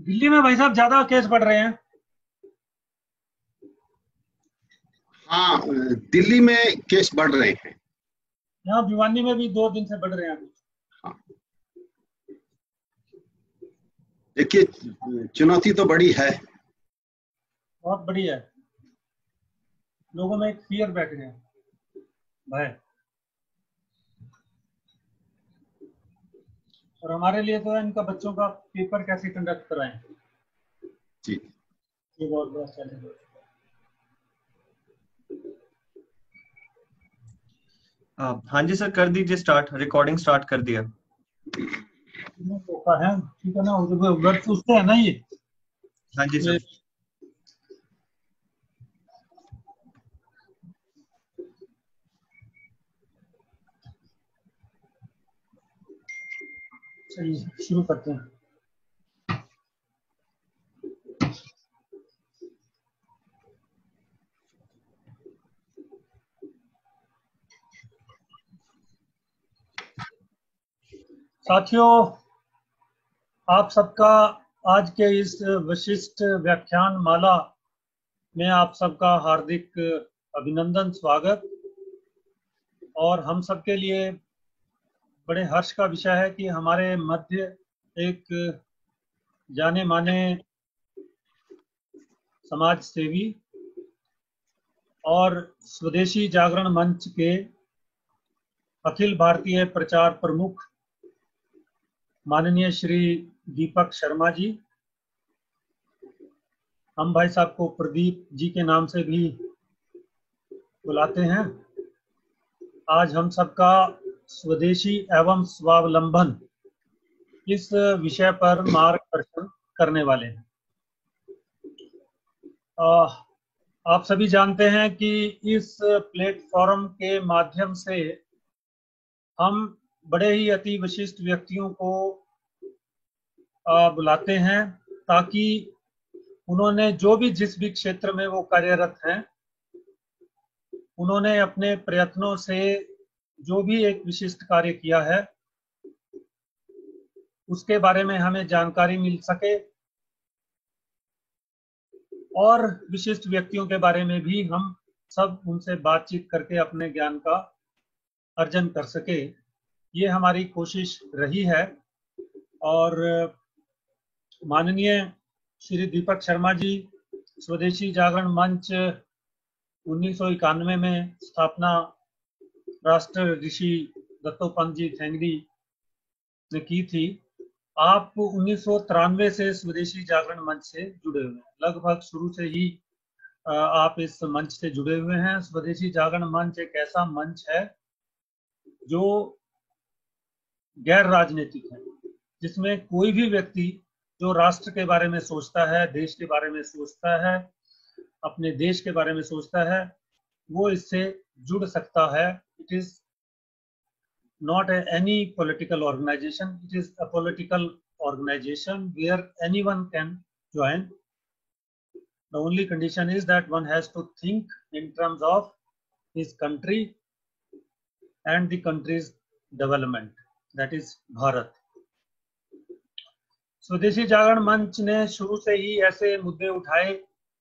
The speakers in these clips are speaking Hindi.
दिल्ली में भाई साहब ज्यादा केस बढ़ रहे हैं। हाँ, दिल्ली में केस बढ़ रहे हैं। यहाँ भिवानी में भी 2 दिन से बढ़ रहे हैं अभी। हाँ, देखिए, चुनौती तो बड़ी है। बहुत बड़ी है। लोगों में एक फियर बैठ गया, भय। और हमारे लिए तो है इनका बच्चों का पेपर कैसे कंडक्ट कराएं, जी, ये बहुत बड़ा चैलेंज है। हाँ जी सर, कर दीजिए स्टार्ट। रिकॉर्डिंग स्टार्ट कर दिया। है ठीक है ना, वर्ड पूछते हैं ना ये। हाँ जी सर। चलिए शुरू करते हैं। साथियों, आप सबका आज के इस विशिष्ट व्याख्यान माला में आप सबका हार्दिक अभिनंदन, स्वागत। और हम सबके लिए बड़े हर्ष का विषय है कि हमारे मध्य एक जाने माने समाज सेवी और स्वदेशी जागरण मंच के अखिल भारतीय प्रचार प्रमुख माननीय श्री दीपक शर्मा जी, हम भाई साहब को प्रदीप जी के नाम से भी बुलाते हैं, आज हम सबका स्वदेशी एवं स्वावलंबन इस विषय पर मार्गदर्शन करने वाले हैं। आप सभी जानते हैं कि इस प्लेटफॉर्म के माध्यम से हम बड़े ही अति विशिष्ट व्यक्तियों को बुलाते हैं ताकि उन्होंने जो भी जिस भी क्षेत्र में वो कार्यरत हैं, उन्होंने अपने प्रयत्नों से जो भी एक विशिष्ट कार्य किया है उसके बारे में हमें जानकारी मिल सके और विशिष्ट व्यक्तियों के बारे में भी हम सब उनसे बातचीत करके अपने ज्ञान का अर्जन कर सके, ये हमारी कोशिश रही है। और माननीय श्री दीपक शर्मा जी, स्वदेशी जागरण मंच 1991 में स्थापना राष्ट्र ऋषि दत्तोपंत जी ठेंगड़ी ने की थी। आप 1993 से स्वदेशी जागरण मंच से जुड़े हुए हैं, लगभग शुरू से ही आप इस मंच से जुड़े हुए हैं। स्वदेशी जागरण मंच एक ऐसा मंच है जो गैर राजनीतिक है, जिसमें कोई भी व्यक्ति जो राष्ट्र के बारे में सोचता है, देश के बारे में सोचता है, अपने देश के बारे में सोचता है, वो इससे जुड़ सकता है। It is not any political organization, it is a political organization where anyone can join. The only condition is that one has to think in terms of his country and the country's development, that is Bharat. स्वदेशी जागरण मंच ने शुरू से ही ऐसे मुद्दे उठाए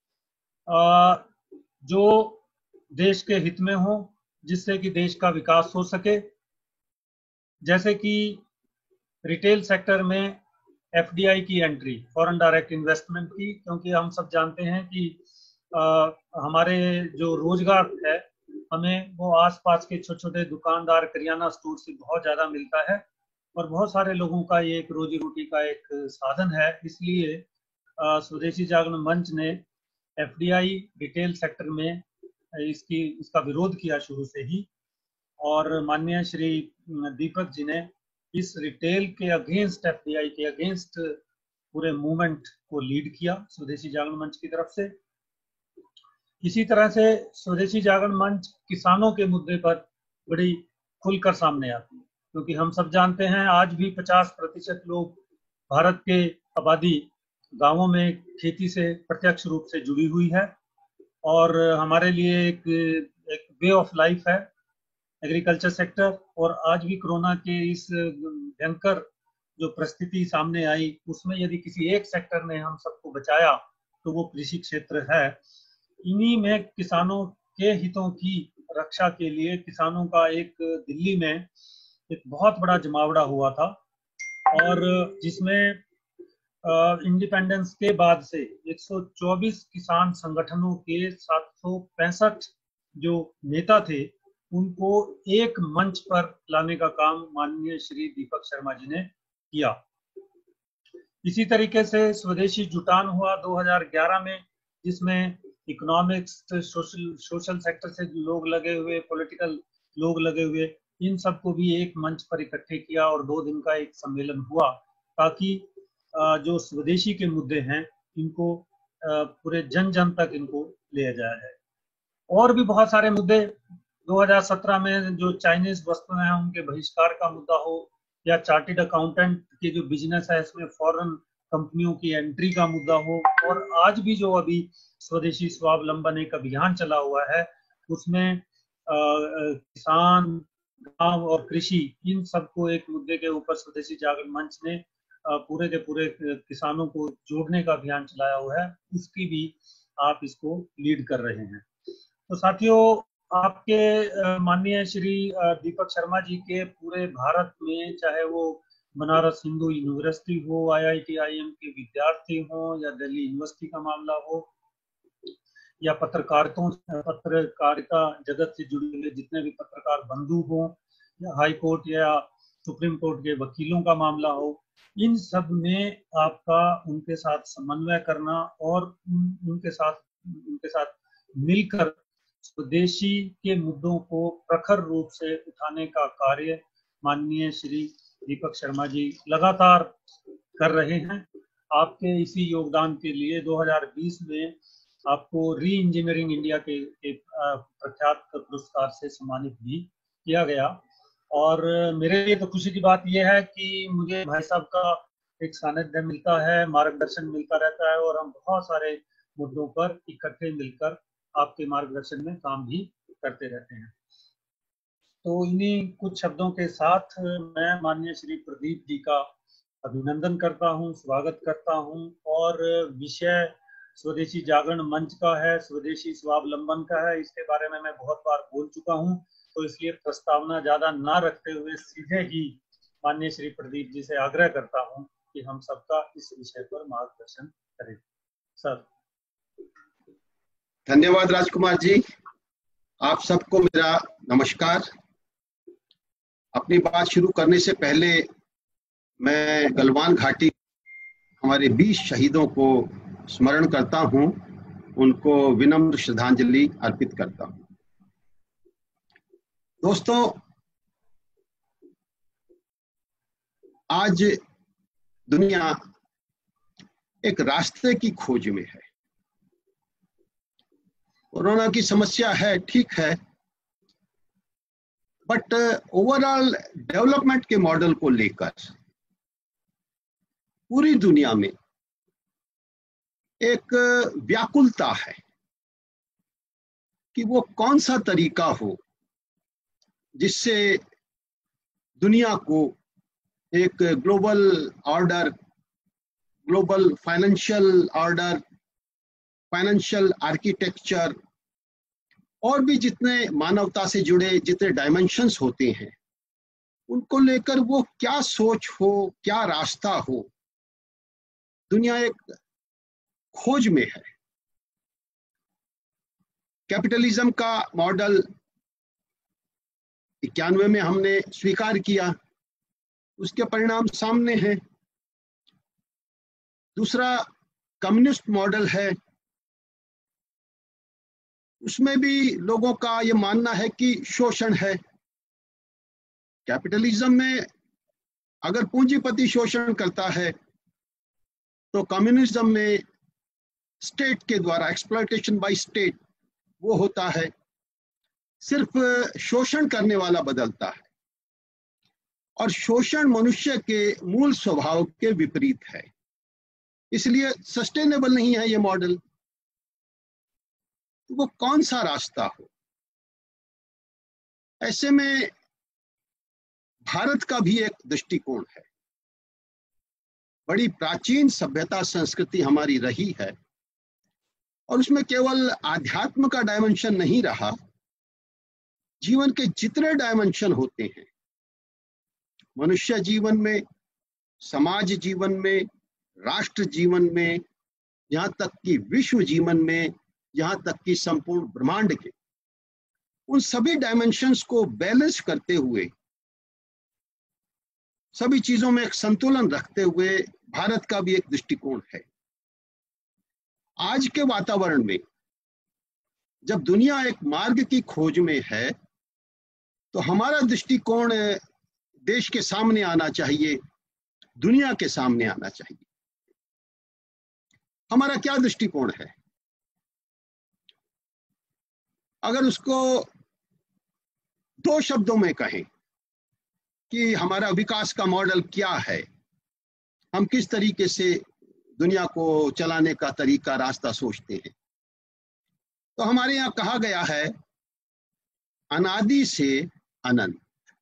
जो देश के हित में हो, जिससे कि देश का विकास हो सके, जैसे कि रिटेल सेक्टर में एफडीआई की एंट्री, फॉरेन डायरेक्ट इन्वेस्टमेंट की, क्योंकि हम सब जानते हैं कि हमारे जो रोजगार है हमें वो आसपास के छोटे छोटे दुकानदार, करियाना स्टोर से बहुत ज़्यादा मिलता है और बहुत सारे लोगों का ये एक रोजी रोटी का एक साधन है। इसलिए स्वदेशी जागरण मंच ने एफडीआई रिटेल सेक्टर में इसका विरोध किया शुरू से ही, और माननीय श्री दीपक जी ने इस रिटेल के अगेंस्ट, एफडीआई के अगेंस्ट पूरे मूवमेंट को लीड किया स्वदेशी जागरण मंच की तरफ से। इसी तरह से स्वदेशी जागरण मंच किसानों के मुद्दे पर बड़ी खुलकर सामने आती है, क्योंकि हम सब जानते हैं आज भी 50% लोग भारत के आबादी गांवों में खेती से प्रत्यक्ष रूप से जुड़ी हुई है और हमारे लिए एक वे ऑफ लाइफ है एग्रीकल्चर सेक्टर। और आज भी कोरोना के इस भयंकर जो परिस्थिति सामने आई उसमें यदि किसी एक सेक्टर ने हम सबको बचाया तो वो कृषि क्षेत्र है। इन्हीं में किसानों के हितों की रक्षा के लिए किसानों का एक दिल्ली में एक बहुत बड़ा जमावड़ा हुआ था, और जिसमें इंडिपेंडेंस के बाद से 124 किसान संगठनों के 765 जो नेता थे उनको एक मंच पर लाने का काम माननीय श्री दीपक शर्मा जी ने किया। इसी तरीके से स्वदेशी जुटान हुआ 2011 में, जिसमें इकोनॉमिक्स, सोशल सेक्टर से लोग लगे हुए, पॉलिटिकल लोग लगे हुए, इन सबको भी एक मंच पर इकट्ठे किया और 2 दिन का एक सम्मेलन हुआ ताकि जो स्वदेशी के मुद्दे हैं इनको पूरे जन जन तक इनको ले जाया जाए। और भी बहुत सारे मुद्दे 2017 में जो चाइनीज वस्तुएं हैं उनके बहिष्कार का मुद्दा हो, या चार्टेड अकाउंटेंट के जो बिजनेस है इसमें फॉरेन कंपनियों की एंट्री का मुद्दा हो, और आज भी जो अभी स्वदेशी स्वावलंबन एक अभियान चला हुआ है उसमें किसान, गांव और कृषि, इन सबको एक मुद्दे के ऊपर स्वदेशी जागरण मंच ने पूरे के पूरे किसानों को जोड़ने का अभियान चलाया हुआ है, उसकी भी आप इसको लीड कर रहे हैं। तो साथियों, आपके माननीय श्री दीपक शर्मा जी के पूरे भारत में, चाहे वो बनारस हिंदू यूनिवर्सिटी हो, IIT IIM के विद्यार्थी हो, या दिल्ली यूनिवर्सिटी का मामला हो, या पत्रकारिता जगत से जुड़े हुए जितने भी पत्रकार बंधु हो, या हाई कोर्ट या सुप्रीम कोर्ट के वकीलों का मामला हो, इन सब में आपका उनके साथ समन्वय करना और उनके साथ मिलकर स्वदेशी के मुद्दों को प्रखर रूप से उठाने का कार्य माननीय श्री दीपक शर्मा जी लगातार कर रहे हैं। आपके इसी योगदान के लिए 2020 में आपको री इंजीनियरिंग इंडिया के प्रख्यात पुरस्कार से सम्मानित भी किया गया। और मेरे लिए तो खुशी की बात यह है कि मुझे भाई साहब का एक सानिध्य मिलता है, मार्गदर्शन मिलता रहता है, और हम बहुत सारे मुद्दों पर इकट्ठे मिलकर आपके मार्गदर्शन में काम भी करते रहते हैं। तो इन्हीं कुछ शब्दों के साथ मैं माननीय श्री प्रदीप जी का अभिनंदन करता हूं, स्वागत करता हूं, और विषय स्वदेशी जागरण मंच का है, स्वदेशी स्वावलंबन का है। इसके बारे में मैं बहुत बार बोल चुका हूं, तो इसलिए प्रस्तावना ज्यादा ना रखते हुए सीधे ही माननीय श्री प्रदीप जी से आग्रह करता हूं कि हम सबका इस विषय पर मार्गदर्शन करें। सर। धन्यवाद राजकुमार जी, आप सबको मेरा नमस्कार। अपनी बात शुरू करने से पहले मैं गलवान घाटी हमारे 20 शहीदों को स्मरण करता हूं, उनको विनम्र श्रद्धांजलि अर्पित करता हूं। दोस्तों, आज दुनिया एक रास्ते की खोज में है। कोरोना की समस्या है, ठीक है, बट ओवरऑल डेवलपमेंट के मॉडल को लेकर पूरी दुनिया में एक व्याकुलता है कि वो कौन सा तरीका हो जिससे दुनिया को एक global order, global financial order, financial architecture और भी जितने मानवता से जुड़े जितने डायमेंशंस होते हैं उनको लेकर वो क्या सोच हो, क्या रास्ता हो। दुनिया एक खोज में है। कैपिटलिज्म का मॉडल 91 में हमने स्वीकार किया, उसके परिणाम सामने हैं। दूसरा कम्युनिस्ट मॉडल है, उसमें भी लोगों का ये मानना है कि शोषण है। कैपिटलिज्म में अगर पूंजीपति शोषण करता है तो कम्युनिज्म में स्टेट के द्वारा एक्सप्लॉयटेशन बाय स्टेट वो होता है। सिर्फ शोषण करने वाला बदलता है, और शोषण मनुष्य के मूल स्वभाव के विपरीत है, इसलिए सस्टेनेबल नहीं है ये मॉडल। तो वो कौन सा रास्ता हो? ऐसे में भारत का भी एक दृष्टिकोण है। बड़ी प्राचीन सभ्यता संस्कृति हमारी रही है, और उसमें केवल आध्यात्म का डायमेंशन नहीं रहा, जीवन के जितने डायमेंशन होते हैं, मनुष्य जीवन में, समाज जीवन में, राष्ट्र जीवन में, यहाँ तक कि विश्व जीवन में, यहाँ तक कि संपूर्ण ब्रह्मांड के, उन सभी डायमेंशंस को बैलेंस करते हुए, सभी चीजों में एक संतुलन रखते हुए भारत का भी एक दृष्टिकोण है। आज के वातावरण में जब दुनिया एक मार्ग की खोज में है, तो हमारा दृष्टिकोण देश के सामने आना चाहिए, दुनिया के सामने आना चाहिए। हमारा क्या दृष्टिकोण है? अगर उसको दो शब्दों में कहें कि हमारा विकास का मॉडल क्या है, हम किस तरीके से दुनिया को चलाने का तरीका, रास्ता सोचते हैं, तो हमारे यहाँ कहा गया है अनादि से अनंत।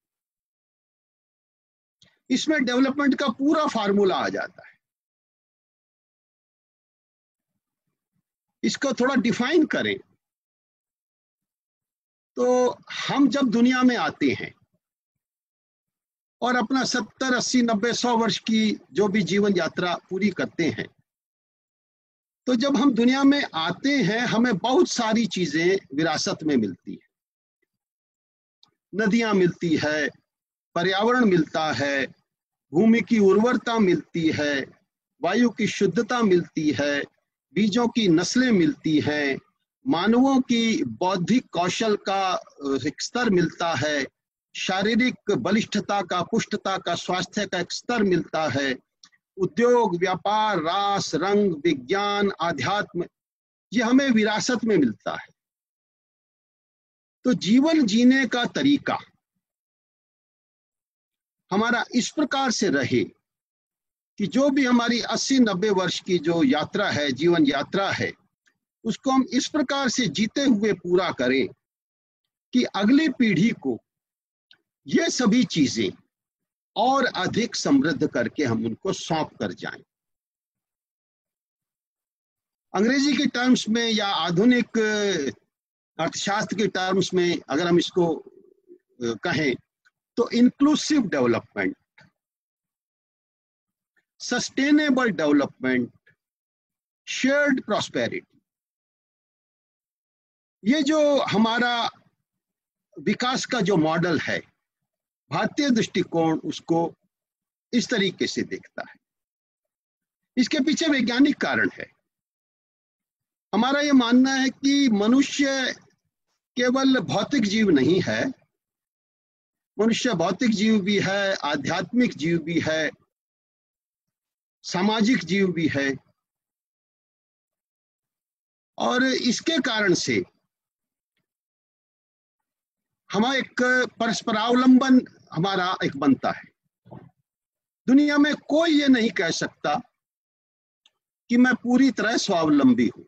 इसमें डेवलपमेंट का पूरा फार्मूला आ जाता है। इसको थोड़ा डिफाइन करें तो हम जब दुनिया में आते हैं और अपना 70, 80, 90, 100 वर्ष की जो भी जीवन यात्रा पूरी करते हैं, तो जब हम दुनिया में आते हैं हमें बहुत सारी चीजें विरासत में मिलती है। नदियां मिलती है, पर्यावरण मिलता है, भूमि की उर्वरता मिलती है, वायु की शुद्धता मिलती है, बीजों की नस्लें मिलती हैं, मानवों की बौद्धिक कौशल का एक स्तर मिलता है, शारीरिक बलिष्ठता का, पुष्टता का, स्वास्थ्य का एक स्तर मिलता है, उद्योग, व्यापार, रास, रंग, विज्ञान, आध्यात्म, ये हमें विरासत में मिलता है। तो जीवन जीने का तरीका हमारा इस प्रकार से रहे कि जो भी हमारी 80-90 वर्ष की जो यात्रा है, जीवन यात्रा है, उसको हम इस प्रकार से जीते हुए पूरा करें कि अगली पीढ़ी को ये सभी चीजें और अधिक समृद्ध करके हम उनको सौंप कर जाएं। अंग्रेजी के टर्म्स में या आधुनिक अर्थशास्त्र के टर्म्स में अगर हम इसको कहें तो inclusive development, sustainable development, shared prosperity, ये जो हमारा विकास का जो मॉडल है, भारतीय दृष्टिकोण उसको इस तरीके से देखता है। इसके पीछे वैज्ञानिक कारण है। हमारा ये मानना है कि मनुष्य केवल भौतिक जीव नहीं है, मनुष्य भौतिक जीव भी है, आध्यात्मिक जीव भी है, सामाजिक जीव भी है, और इसके कारण से हमारा एक परस्परावलंबन हमारा एक बनता है। दुनिया में कोई ये नहीं कह सकता कि मैं पूरी तरह स्वावलंबी हूं,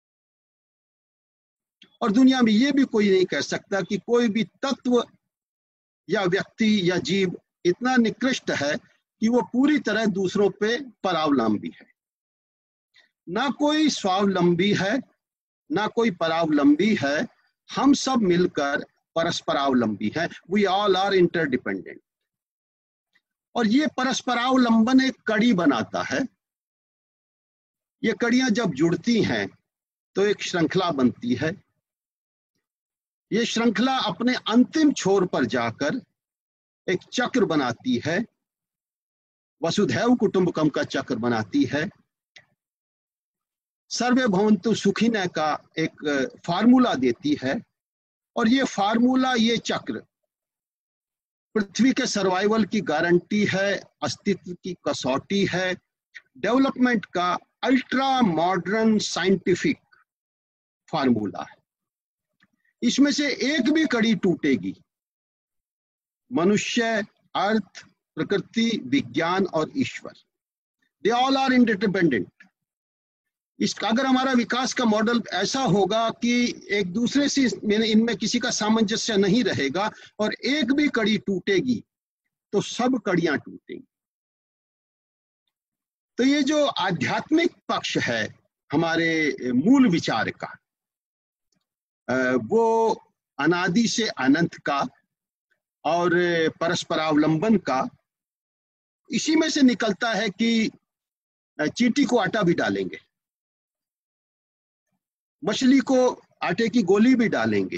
और दुनिया में ये भी कोई नहीं कह सकता कि कोई भी तत्व या व्यक्ति या जीव इतना निकृष्ट है कि वो पूरी तरह दूसरों पे परावलंबी है। ना कोई स्वावलंबी है, ना कोई परावलंबी है, हम सब मिलकर परस्परावलंबी है। We all are interdependent. और ये परस्परावलंबन एक कड़ी बनाता है। ये कड़ियां जब जुड़ती हैं तो एक श्रृंखला बनती है। ये श्रृंखला अपने अंतिम छोर पर जाकर एक चक्र बनाती है, वसुधैव कुटुंबकम का चक्र बनाती है। सर्वे भवन्तु सुखिनः का एक फार्मूला देती है, और ये फार्मूला, ये चक्र पृथ्वी के सर्वाइवल की गारंटी है, अस्तित्व की कसौटी है, डेवलपमेंट का अल्ट्रा मॉडर्न साइंटिफिक फार्मूला है। इसमें से एक भी कड़ी टूटेगी, मनुष्य, अर्थ, प्रकृति, विज्ञान और ईश्वर, दे ऑल आर इंटरडिपेंडेंट। इसका अगर हमारा विकास का मॉडल ऐसा होगा कि एक दूसरे से इनमें किसी का सामंजस्य नहीं रहेगा और एक भी कड़ी टूटेगी तो सब कड़ियां टूटेंगी। तो ये जो आध्यात्मिक पक्ष है हमारे मूल विचार का, वो अनादि से अनंत का और परस्परावलंबन का, इसी में से निकलता है कि चींटी को आटा भी डालेंगे, मछली को आटे की गोली भी डालेंगे,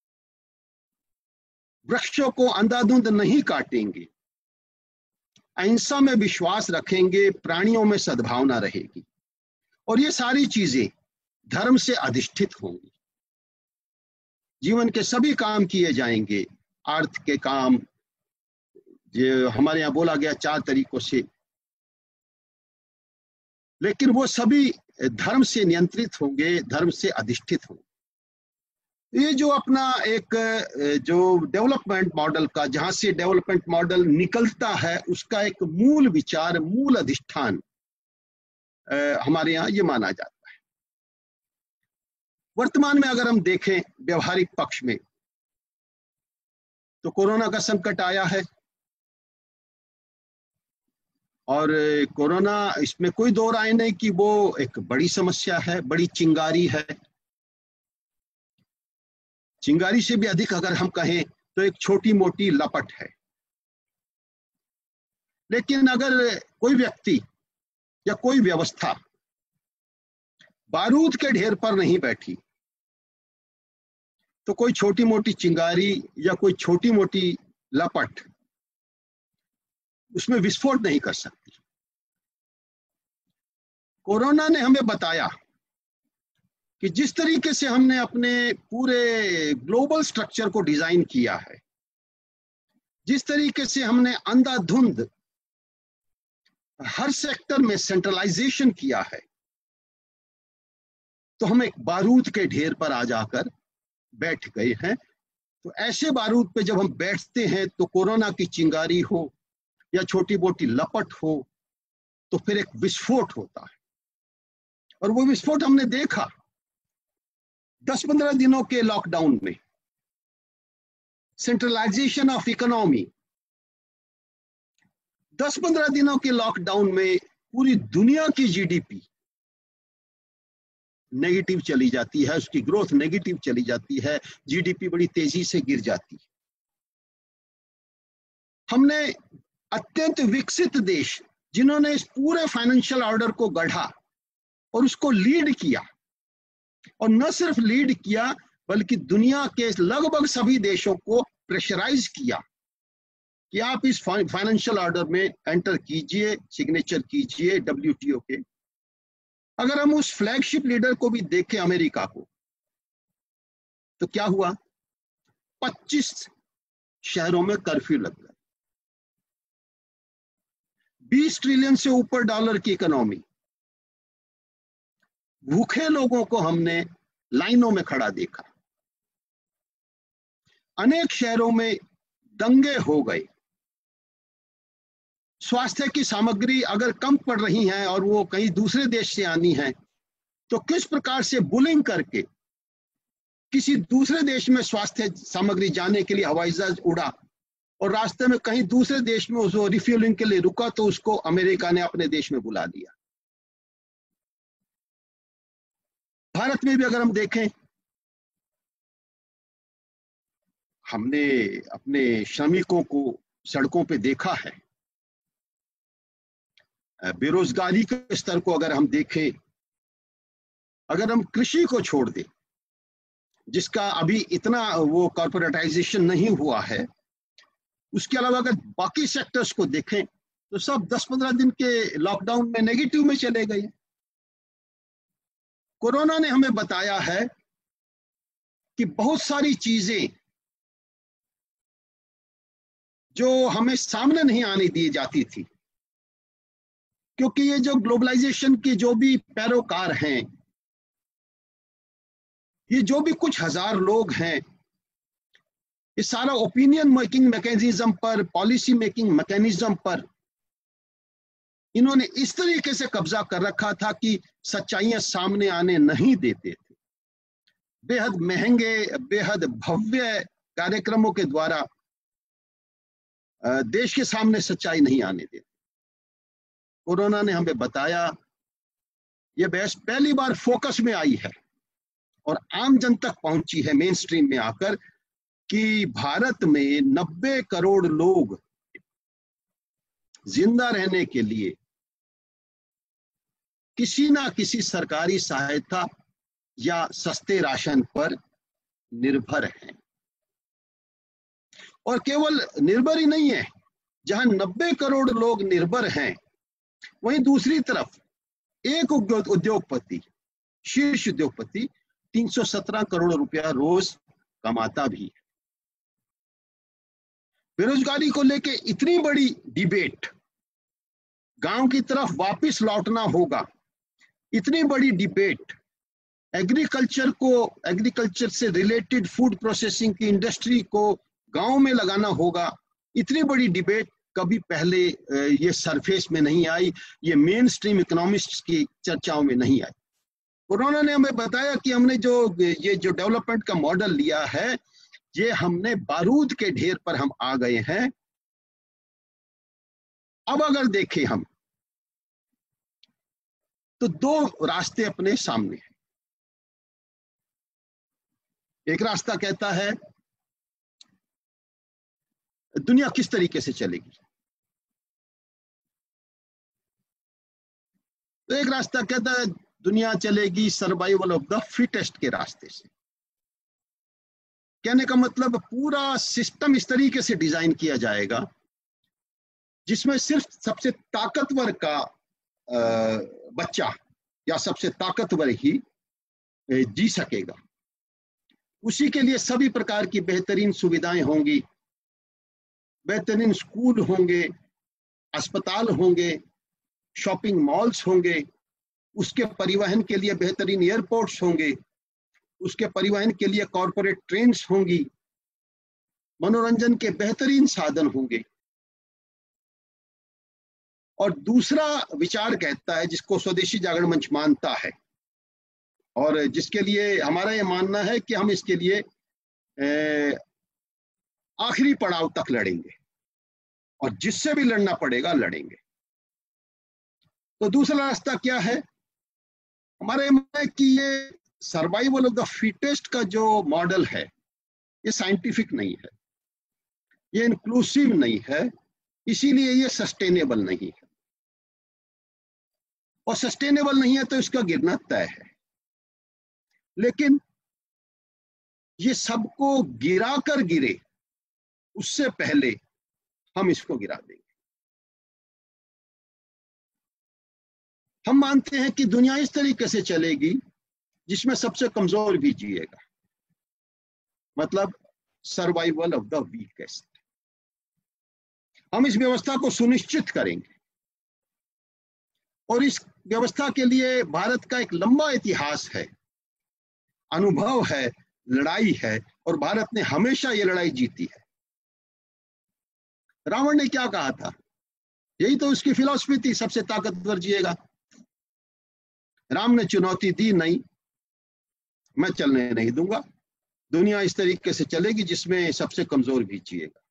वृक्षों को अंधाधुंध नहीं काटेंगे, अहिंसा में विश्वास रखेंगे, प्राणियों में सद्भावना रहेगी, और ये सारी चीजें धर्म से अधिष्ठित होंगी। जीवन के सभी काम किए जाएंगे, अर्थ के काम, जो हमारे यहाँ बोला गया 4 तरीकों से, लेकिन वो सभी धर्म से नियंत्रित होंगे, धर्म से अधिष्ठित होंगे। ये जो अपना एक जो डेवलपमेंट मॉडल का, जहां से डेवलपमेंट मॉडल निकलता है, उसका एक मूल विचार, मूल अधिष्ठान हमारे यहाँ ये माना जाता है। वर्तमान में अगर हम देखें व्यवहारिक पक्ष में, तो कोरोना का संकट आया है, और कोरोना, इसमें कोई दो राय नहीं कि वो एक बड़ी समस्या है, बड़ी चिंगारी है। चिंगारी से भी अधिक अगर हम कहें तो एक छोटी मोटी लपट है। लेकिन अगर कोई व्यक्ति या कोई व्यवस्था बारूद के ढेर पर नहीं बैठी, तो कोई छोटी मोटी चिंगारी या कोई छोटी मोटी लपट उसमें विस्फोट नहीं कर सकती। कोरोना ने हमें बताया कि जिस तरीके से हमने अपने पूरे ग्लोबल स्ट्रक्चर को डिजाइन किया है, जिस तरीके से हमने अंधाधुंध हर सेक्टर में सेंट्रलाइजेशन किया है, तो हम एक बारूद के ढेर पर आ जाकर बैठ गए हैं। तो ऐसे बारूद पे जब हम बैठते हैं, तो कोरोना की चिंगारी हो या छोटी मोटी लपट हो, तो फिर एक विस्फोट होता है। और वो विस्फोट हमने देखा 10-15 दिनों के लॉकडाउन में। सेंट्रलाइजेशन ऑफ इकोनॉमी, 10-15 दिनों के लॉकडाउन में पूरी दुनिया की जीडीपी नेगेटिव चली जाती है, उसकी ग्रोथ नेगेटिव चली जाती है, जीडीपी बड़ी तेजी से गिर जाती है। हमने अत्यंत विकसित देश, जिन्होंने इस पूरे फाइनेंशियल ऑर्डर को गढ़ा और उसको लीड किया, और न सिर्फ लीड किया बल्कि दुनिया के लगभग सभी देशों को प्रेशराइज किया कि आप इस फाइनेंशियल ऑर्डर में एंटर कीजिए, सिग्नेचर कीजिए WTO के। अगर हम उस फ्लैगशिप लीडर को भी देखें, अमेरिका को, तो क्या हुआ? 25 शहरों में कर्फ्यू लग गया। 20 ट्रिलियन से ऊपर डॉलर की इकोनॉमी, भूखे लोगों को हमने लाइनों में खड़ा देखा। अनेक शहरों में दंगे हो गए। स्वास्थ्य की सामग्री अगर कम पड़ रही है और वो कहीं दूसरे देश से आनी है, तो किस प्रकार से बुलिंग करके किसी दूसरे देश में स्वास्थ्य सामग्री जाने के लिए हवाई जहाज उड़ा, और रास्ते में कहीं दूसरे देश में उसको रिफ्यूलिंग के लिए रुका, तो उसको अमेरिका ने अपने देश में बुला दिया। भारत में भी अगर हम देखें, हमने अपने श्रमिकों को सड़कों पे देखा है। बेरोजगारी के स्तर को अगर हम देखें, अगर हम कृषि को छोड़ दें, जिसका अभी इतना वो कॉर्पोरेटाइजेशन नहीं हुआ है, उसके अलावा अगर बाकी सेक्टर्स को देखें, तो सब 10-15 दिन के लॉकडाउन में नेगेटिव में चले गए। कोरोना ने हमें बताया है कि बहुत सारी चीजें जो हमें सामने नहीं आने दी जाती थी, क्योंकि ये जो ग्लोबलाइजेशन के जो भी पैरोकार हैं, ये जो भी कुछ हजार लोग हैं, ये सारा ओपिनियन मेकिंग मैकेनिज्म पर, पॉलिसी मेकिंग मैकेनिज्म पर इन्होंने इस तरीके से कब्जा कर रखा था कि सच्चाइयां सामने आने नहीं देते थे। बेहद महंगे, बेहद भव्य कार्यक्रमों के द्वारा देश के सामने सच्चाई नहीं आने देते। कोरोना ने हमें बताया, ये बहस पहली बार फोकस में आई है और आम जन तक पहुंची है, मेन स्ट्रीम में आकर, कि भारत में 90 करोड़ लोग जिंदा रहने के लिए किसी ना किसी सरकारी सहायता या सस्ते राशन पर निर्भर हैं। और केवल निर्भर ही नहीं है, जहां 90 करोड़ लोग निर्भर हैं, वहीं दूसरी तरफ एक उद्योगपति, शीर्ष उद्योगपति 317 करोड़ रुपया रोज कमाता भी है। बेरोजगारी को लेके इतनी बड़ी डिबेट, गांव की तरफ वापस लौटना होगा, इतनी बड़ी डिबेट, एग्रीकल्चर से रिलेटेड फूड प्रोसेसिंग की इंडस्ट्री को गांव में लगाना होगा, इतनी बड़ी डिबेट कभी पहले ये सरफेस में नहीं आई, ये मेन स्ट्रीम इकोनॉमिस्ट्स की चर्चाओं में नहीं आई। कोरोना ने हमें बताया कि हमने ये जो डेवलपमेंट का मॉडल लिया है, ये हमने बारूद के ढेर पर हम आ गए हैं। अब अगर देखें हम, तो दो रास्ते अपने सामने हैं। एक रास्ता कहता है दुनिया किस तरीके से चलेगी, तो एक रास्ता कहता है दुनिया चलेगी सर्वाइवल ऑफ द फिटेस्ट के रास्ते से। कहने का मतलब पूरा सिस्टम इस तरीके से डिजाइन किया जाएगा जिसमें सिर्फ सबसे ताकतवर का बच्चा या सबसे ताकतवर ही जी सकेगा। उसी के लिए सभी प्रकार की बेहतरीन सुविधाएं होंगी, बेहतरीन स्कूल होंगे, अस्पताल होंगे, शॉपिंग मॉल्स होंगे, उसके परिवहन के लिए बेहतरीन एयरपोर्ट्स होंगे, उसके परिवहन के लिए कॉरपोरेट ट्रेन्स होंगी, मनोरंजन के बेहतरीन साधन होंगे। और दूसरा विचार कहता है, जिसको स्वदेशी जागरण मंच मानता है और जिसके लिए हमारा ये मानना है कि हम इसके लिए आखिरी पड़ाव तक लड़ेंगे और जिससे भी लड़ना पड़ेगा लड़ेंगे। तो दूसरा रास्ता क्या है? हमारे में कि ये सर्वाइवल ऑफ द फिटेस्ट का जो मॉडल है, ये साइंटिफिक नहीं है, ये इंक्लूसिव नहीं है, इसीलिए ये सस्टेनेबल नहीं है। और सस्टेनेबल नहीं है तो इसका गिरना तय है। लेकिन ये सबको गिरा कर गिरे उससे पहले हम इसको गिरा देंगे। हम मानते हैं कि दुनिया इस तरीके से चलेगी जिसमें सबसे कमजोर भी जिएगा, मतलब सर्वाइवल ऑफ द वीकेस्ट। हम इस व्यवस्था को सुनिश्चित करेंगे और इस व्यवस्था के लिए भारत का एक लंबा इतिहास है, अनुभव है, लड़ाई है और भारत ने हमेशा ये लड़ाई जीती है। रावण ने क्या कहा था? यही तो उसकी फिलॉसफी थी, सबसे ताकतवर जिएगा। राम ने चुनौती दी, नहीं मैं चलने नहीं दूंगा, दुनिया इस तरीके से चलेगी जिसमें सबसे कमजोर भी जिएगा।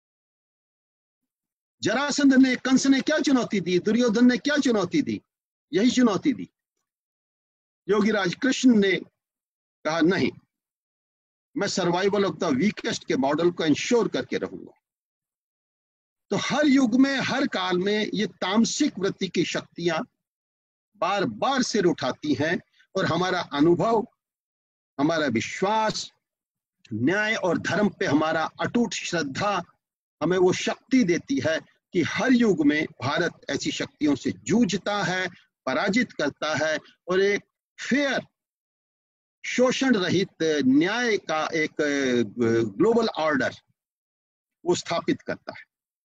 जरासंध ने, कंस ने क्या चुनौती दी? दुर्योधन ने क्या चुनौती दी? यही चुनौती दी। योगीराज कृष्ण ने कहा नहीं, मैं सर्वाइवल ऑफ द वीकेस्ट के मॉडल को इंश्योर करके रहूंगा। तो हर युग में, हर काल में ये तामसिक वृत्ति की शक्तियां बार बार सिर उठाती हैं और हमारा अनुभव, हमारा विश्वास, न्याय और धर्म पे हमारा अटूट श्रद्धा हमें वो शक्ति देती है कि हर युग में भारत ऐसी शक्तियों से जूझता है, पराजित करता है और एक फेयर, शोषण रहित न्याय का एक ग्लोबल ऑर्डर वो स्थापित करता है।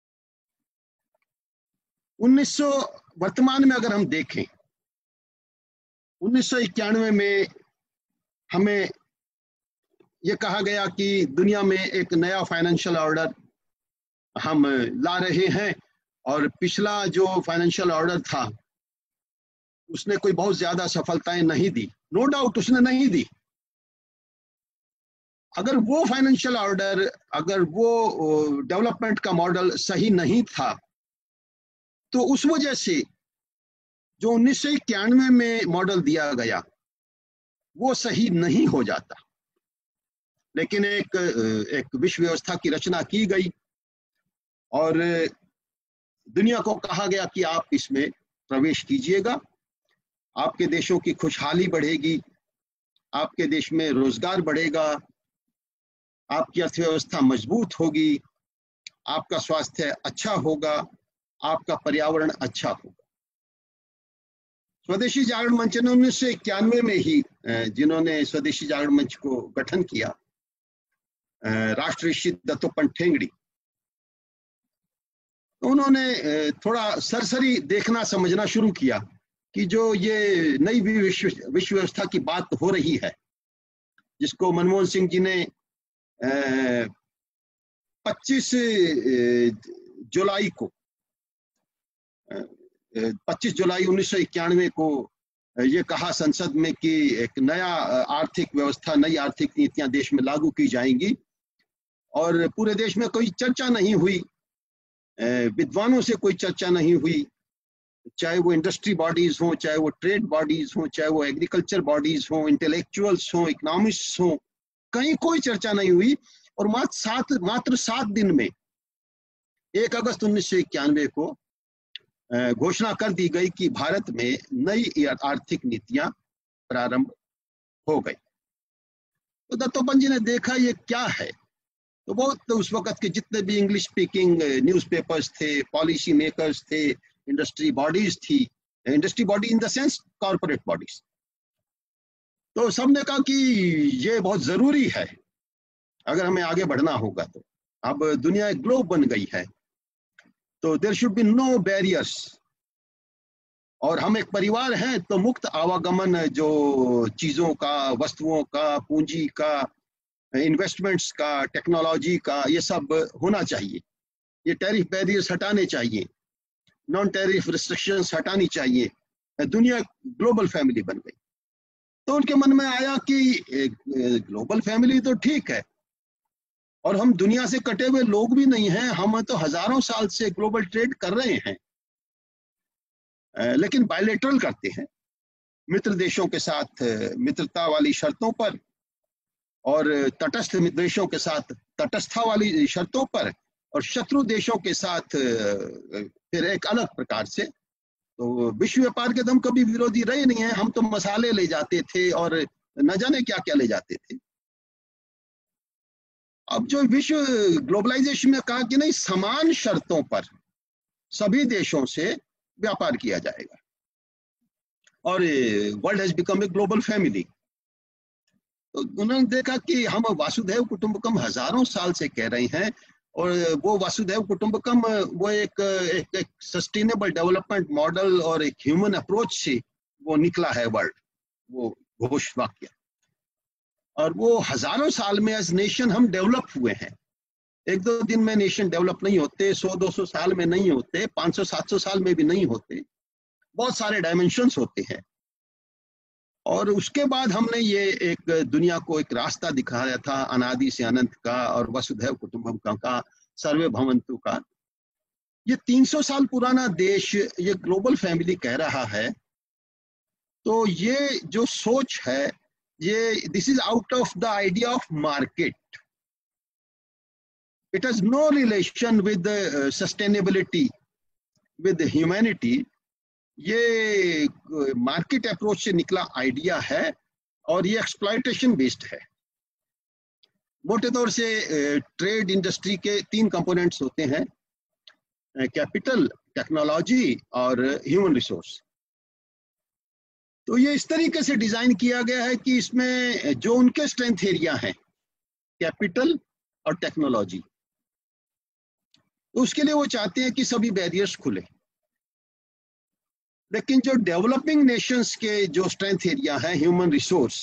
1900 वर्तमान में अगर हम देखें, 1991 में हमें ये कहा गया कि दुनिया में एक नया फाइनेंशियल ऑर्डर हम ला रहे हैं और पिछला जो फाइनेंशियल ऑर्डर था उसने कोई बहुत ज्यादा सफलताएं नहीं दी। नो डाउट उसने नहीं दी। अगर वो फाइनेंशियल ऑर्डर, अगर वो डेवलपमेंट का मॉडल सही नहीं था तो उस वजह से जो 1991 में मॉडल दिया गया वो सही नहीं हो जाता, लेकिन एक विश्व व्यवस्था की रचना की गई और दुनिया को कहा गया कि आप इसमें प्रवेश कीजिएगा, आपके देशों की खुशहाली बढ़ेगी, आपके देश में रोजगार बढ़ेगा, आपकी अर्थव्यवस्था मजबूत होगी, आपका स्वास्थ्य अच्छा होगा, आपका पर्यावरण अच्छा होगा। स्वदेशी जागरण मंच ने 1991 में ही जिन्होंने स्वदेशी जागरण मंच को गठन किया, राष्ट्रऋषि दत्तोपंत ठेंगड़ी, उन्होंने थोड़ा सरसरी देखना समझना शुरू किया कि जो ये नई विश्व व्यवस्था की बात हो रही है, जिसको मनमोहन सिंह जी ने 25 जुलाई 1991 को ये कहा संसद में कि एक नया आर्थिक व्यवस्था, नई आर्थिक नीतियां देश में लागू की जाएंगी, और पूरे देश में कोई चर्चा नहीं हुई, विद्वानों से कोई चर्चा नहीं हुई, चाहे वो इंडस्ट्री बॉडीज हों, चाहे वो ट्रेड बॉडीज हों, चाहे वो एग्रीकल्चर बॉडीज हों, इंटेलेक्चुअल्स हों, इकोनॉमिस्ट्स हों, कहीं कोई चर्चा नहीं हुई। और मात्र 7 दिन में 1 अगस्त 1991 को घोषणा कर दी गई कि भारत में नई आर्थिक नीतियां प्रारंभ हो गई। तो दत्तोपंत जी ने देखा ये क्या है, तो बहुत उस वक्त के जितने भी इंग्लिश स्पीकिंग न्यूज़पेपर्स थे, पॉलिसी मेकर्स थे, इंडस्ट्री बॉडीज थी, industry body in the sense corporate bodies, तो सबने कहा कि ये बहुत जरूरी है अगर हमें आगे बढ़ना होगा। तो अब दुनिया एक ग्लोब बन गई है, तो there should be no barriers, और हम एक परिवार हैं तो मुक्त आवागमन जो चीजों का, वस्तुओं का, पूंजी का, इन्वेस्टमेंट्स का, टेक्नोलॉजी का, ये सब होना चाहिए। ये टैरिफ बैरियर्स हटाने चाहिए, नॉन टैरिफ रिस्ट्रिक्शंस हटानी चाहिए। दुनिया ग्लोबल फैमिली बन गई। तो उनके मन में आया कि ग्लोबल फैमिली तो ठीक है, और हम दुनिया से कटे हुए लोग भी नहीं हैं, हम तो हजारों साल से ग्लोबल ट्रेड कर रहे हैं, लेकिन बायलैटरल करते हैं, मित्र देशों के साथ मित्रता वाली शर्तों पर, और तटस्थ देशों के साथ तटस्थता वाली शर्तों पर, और शत्रु देशों के साथ फिर एक अलग प्रकार से। तो विश्व व्यापार के तो हम कभी विरोधी रहे नहीं हैं, हम तो मसाले ले जाते थे और न जाने क्या क्या ले जाते थे। अब जो विश्व ग्लोबलाइजेशन में कहा कि नहीं, समान शर्तों पर सभी देशों से व्यापार किया जाएगा, और world has become a global family. तो उन्होंने देखा कि हम वासुधैव कुटुंबकम हजारों साल से कह रहे हैं, और वो वासुधैव कुटुंबकम वो एक सस्टेनेबल डेवलपमेंट मॉडल और एक ह्यूमन अप्रोच से वो निकला है वर्ल्ड, वो घोष वाक्य, और वो हजारों साल में एज नेशन हम डेवलप हुए हैं। 1-2 दिन में नेशन डेवलप नहीं होते, 100-200 साल में नहीं होते, 500-700 साल में भी नहीं होते, बहुत सारे डायमेंशंस होते हैं। और उसके बाद हमने ये एक दुनिया को एक रास्ता दिखाया था अनादि से अनंत का, और वसुधैव कुटुंबकम का, सर्वे भवन्तु का। ये 300 साल पुराना देश ये ग्लोबल फैमिली कह रहा है, तो ये जो सोच है, ये this is out of the idea of market. It has no relation with sustainability, with humanity. ये मार्केट अप्रोच से निकला आइडिया है, और ये एक्सप्लॉयटेशन बेस्ड है। मोटे तौर से ट्रेड इंडस्ट्री के 3 कंपोनेंट्स होते हैं, कैपिटल, टेक्नोलॉजी और ह्यूमन रिसोर्स। तो ये इस तरीके से डिजाइन किया गया है कि इसमें जो उनके स्ट्रेंथ एरिया हैं, कैपिटल और टेक्नोलॉजी, तो उसके लिए वो चाहते हैं कि सभी बैरियर्स खुले। लेकिन जो डेवलपिंग नेशंस के जो स्ट्रेंथ एरिया है, ह्यूमन रिसोर्स,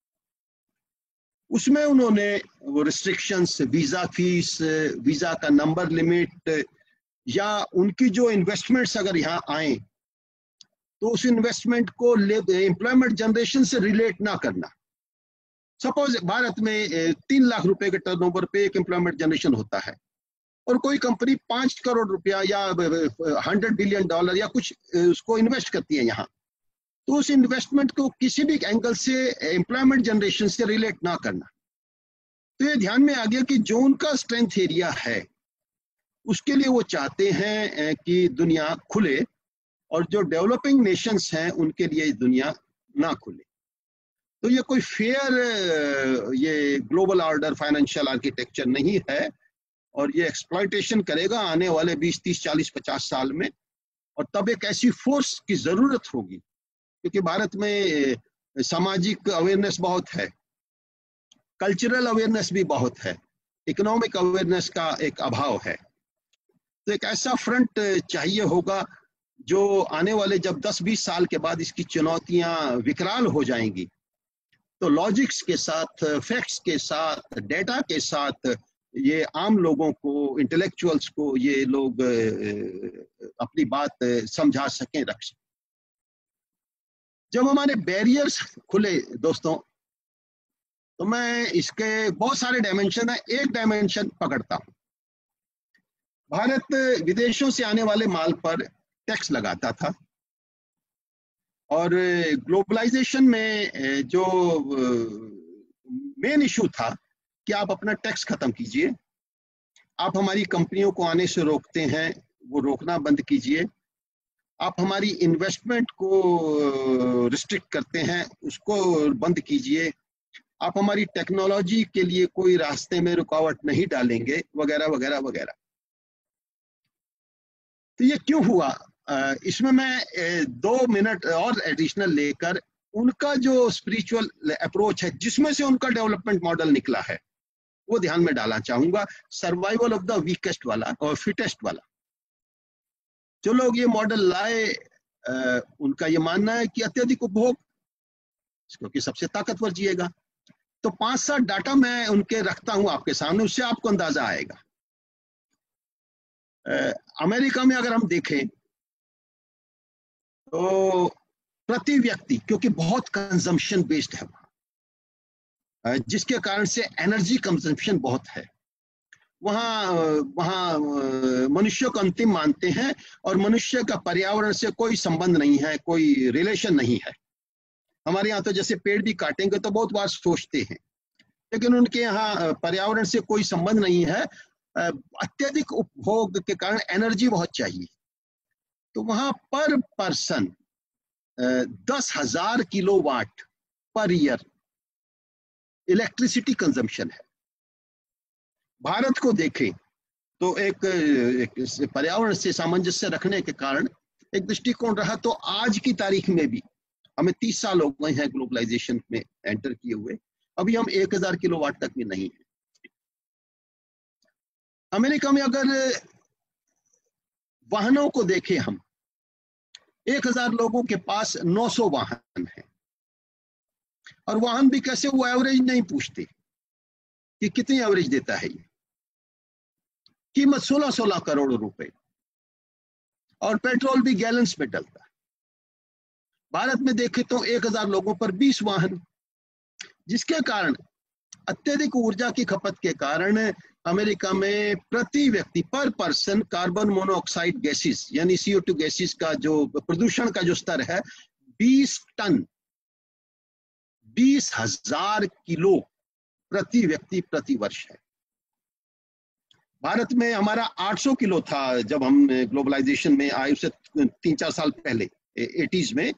उसमें उन्होंने वो रिस्ट्रिक्शंस, वीजा फीस, वीजा का नंबर लिमिट, या उनकी जो इन्वेस्टमेंट्स अगर यहाँ आए तो उस इन्वेस्टमेंट को एम्प्लॉयमेंट जनरेशन से रिलेट ना करना। सपोज भारत में 3 लाख रुपए के टर्नओवर पे एक एम्प्लॉयमेंट जनरेशन होता है, और कोई कंपनी 5 करोड़ रुपया या $100 बिलियन या कुछ उसको इन्वेस्ट करती है यहाँ, तो उस इन्वेस्टमेंट को किसी भी एंगल से एम्प्लॉयमेंट जनरेशन से रिलेट ना करना। तो ये ध्यान में आ गया कि जो उनका स्ट्रेंथ एरिया है उसके लिए वो चाहते हैं कि दुनिया खुले, और जो डेवलपिंग नेशंस हैं उनके लिए दुनिया ना खुले। तो ये कोई फेयर ये ग्लोबल ऑर्डर फाइनेंशियल आर्किटेक्चर नहीं है, और ये एक्सप्लॉयटेशन करेगा आने वाले 20, 30, 40, 50 साल में। और तब एक ऐसी फोर्स की जरूरत होगी, क्योंकि भारत में सामाजिक अवेयरनेस बहुत है, कल्चरल अवेयरनेस भी बहुत है, इकोनॉमिक अवेयरनेस का एक अभाव है। तो एक ऐसा फ्रंट चाहिए होगा जो आने वाले जब 10-20 साल के बाद इसकी चुनौतियां विकराल हो जाएंगी, तो लॉजिक्स के साथ, फैक्ट्स के साथ, डेटा के साथ ये आम लोगों को, इंटेलेक्चुअल्स को ये लोग अपनी बात समझा सकें, रख सकें। जब हमारे बैरियर्स खुले दोस्तों, तो मैं इसके बहुत सारे डायमेंशन है, एक डायमेंशन पकड़ता हूं। भारत विदेशों से आने वाले माल पर टैक्स लगाता था, और ग्लोबलाइजेशन में जो मेन इशू था कि आप अपना टैक्स खत्म कीजिए, आप हमारी कंपनियों को आने से रोकते हैं, वो रोकना बंद कीजिए, आप हमारी इन्वेस्टमेंट को रिस्ट्रिक्ट करते हैं, उसको बंद कीजिए, आप हमारी टेक्नोलॉजी के लिए कोई रास्ते में रुकावट नहीं डालेंगे, वगैरह वगैरह वगैरह। तो ये क्यों हुआ? इसमें मैं 2 मिनट और एडिशनल लेकर उनका जो स्पिरिचुअल अप्रोच है, जिसमें से उनका डेवलपमेंट मॉडल निकला है, वो ध्यान में डालना चाहूंगा। सर्वाइवल ऑफ द वीकेस्ट वाला और फिटेस्ट वाला। जो लोग ये मॉडल लाए, उनका ये मानना है कि अत्यधिक उपभोग, क्योंकि सबसे ताकतवर जिएगा। तो 5-7 डाटा मैं उनके रखता हूं आपके सामने, उससे आपको अंदाजा आएगा। अमेरिका में अगर हम देखें तो प्रति व्यक्ति, क्योंकि बहुत कंजम्पशन बेस्ड है वहां, जिसके कारण से एनर्जी कंजम्पशन बहुत है वहां मनुष्य को अंतिम मानते हैं, और मनुष्य का पर्यावरण से कोई संबंध नहीं है, कोई रिलेशन नहीं है। हमारे यहाँ तो जैसे पेड़ भी काटेंगे तो बहुत बार सोचते हैं, लेकिन उनके यहाँ पर्यावरण से कोई संबंध नहीं है। अत्यधिक उपभोग के कारण एनर्जी बहुत चाहिए, तो वहां पर पर्सन 10,000 किलोवाट पर ईयर इलेक्ट्रिसिटी कंजम्पशन है। भारत को देखें तो एक पर्यावरण से सामंजस्य रखने के कारण एक दृष्टिकोण रहा, तो आज की तारीख में भी हमें 30 साल हो गए हैं ग्लोबलाइजेशन में एंटर किए हुए, अभी हम 1000 किलोवाट तक भी नहीं है। अमेरिका में अगर वाहनों को देखें हम, 1000 लोगों के पास 900 वाहन है, और वाहन भी कैसे, वो एवरेज नहीं पूछते कि कितनी एवरेज देता है। ये कीमत 16-16 करोड़ रुपए, और पेट्रोल भी गैलन्स में डलता है। भारत में देखें तो 1000 लोगों पर 20 वाहन, जिसके कारण अत्यधिक ऊर्जा की खपत के कारण अमेरिका में प्रति व्यक्ति पर पर्सन कार्बन मोनोऑक्साइड गैसेस यानी CO2 गैसेस का जो प्रदूषण का जो स्तर है 20 टन, 20,000 किलो प्रति व्यक्ति प्रति वर्ष है। भारत में हमारा 800 किलो था जब हम ग्लोबलाइजेशन में आए, उससे 3-4 साल पहले 80s में।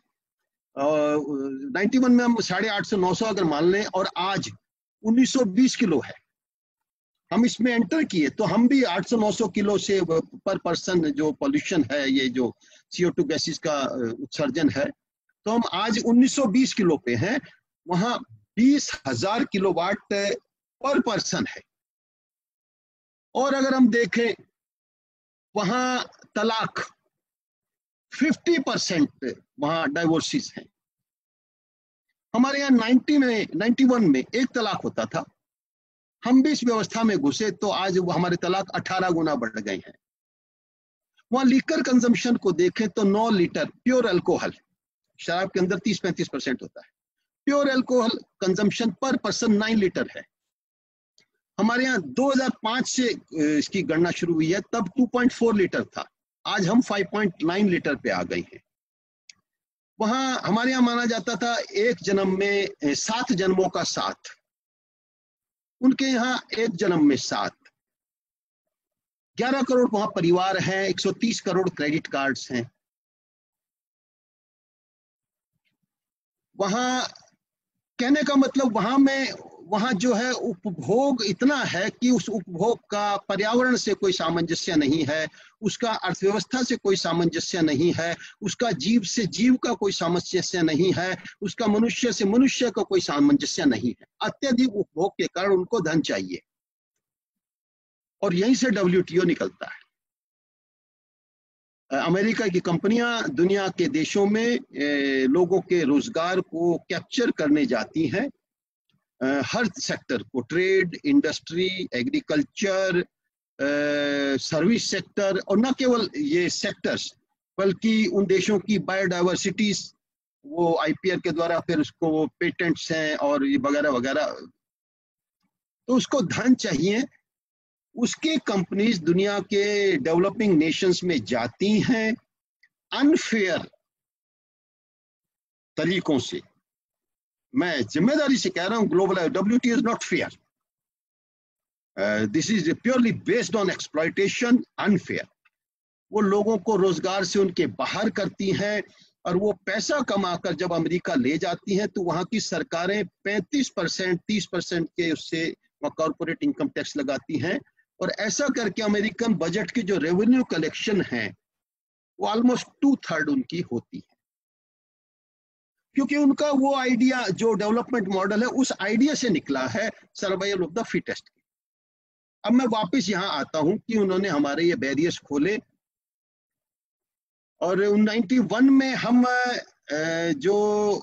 91 में हम 850-900 अगर मान लें, और आज 1920 किलो है। हम इसमें एंटर किए तो हम भी 800-900 किलो से पर पर्सन जो पॉल्यूशन है, ये जो CO2 गैसेस का उत्सर्जन है, तो हम आज 1920 किलो पे हैं। वहां 20,000 किलोवाट पर पर्सन है। और अगर हम देखें वहां तलाक 50% वहां डाइवोर्सेस हैं। हमारे यहाँ 91 में 1 तलाक होता था। हम भी इस व्यवस्था में घुसे तो आज हमारे तलाक 18 गुना बढ़ गए हैं। वहां लीकर कंजम्पशन को देखें तो 9 लीटर प्योर अल्कोहल, शराब के अंदर 30-35% होता है, pure alcohol consumption per person 9 litre है। हमारे यहाँ 2005 से इसकी गणना शुरू हुई है, तब 2.4 लीटर था, आज हम 5.9 लीटर पे आ गए हैं। वहां हमारे यहाँ माना जाता था एक जन्म में 7 जन्मों का साथ, उनके यहाँ एक जन्म में 7। 11 करोड़ वहां परिवार हैं, 130 करोड़ क्रेडिट कार्ड्स हैं। वहां कहने का मतलब वहां जो है उपभोग इतना है कि उस उपभोग का पर्यावरण से कोई सामंजस्य नहीं है, उसका अर्थव्यवस्था से कोई सामंजस्य नहीं है, उसका जीव से जीव का कोई सामंजस्य नहीं है, उसका मनुष्य से मनुष्य का कोई सामंजस्य नहीं है। अत्यधिक उपभोग के कारण उनको धन चाहिए और यहीं से WTO निकलता है। अमेरिका की कंपनियां दुनिया के देशों में लोगों के रोजगार को कैप्चर करने जाती हैं, हर सेक्टर को, trade, industry, agriculture, service sector, और न केवल ये सेक्टर्स बल्कि उन देशों की बायोडाइवर्सिटीज, वो IPR के द्वारा फिर उसको पेटेंट्स हैं और ये वगैरह वगैरह, तो उसको धन चाहिए। उसके कंपनीज दुनिया के डेवलपिंग नेशंस में जाती हैं अनफेयर तरीकों से। मैं जिम्मेदारी से कह रहा हूं, global WTO is not fair, this is purely based on exploitation, unfair. वो लोगों को रोजगार से उनके बाहर करती हैं और वो पैसा कमाकर जब अमेरिका ले जाती हैं तो वहां की सरकारें 35%, 30% के उससे कॉर्पोरेट इनकम टैक्स लगाती हैं, और ऐसा करके अमेरिकन बजट की जो रेवेन्यू कलेक्शन है वो ऑलमोस्ट 2/3 उनकी होती है, क्योंकि उनका वो आइडिया जो डेवलपमेंट मॉडल है उस आइडिया से निकला है, सर्वाइवल ऑफ द फिटेस्ट। अब मैं वापस यहाँ आता हूँ कि उन्होंने हमारे ये बैरियर्स खोले, और 91 में हम जो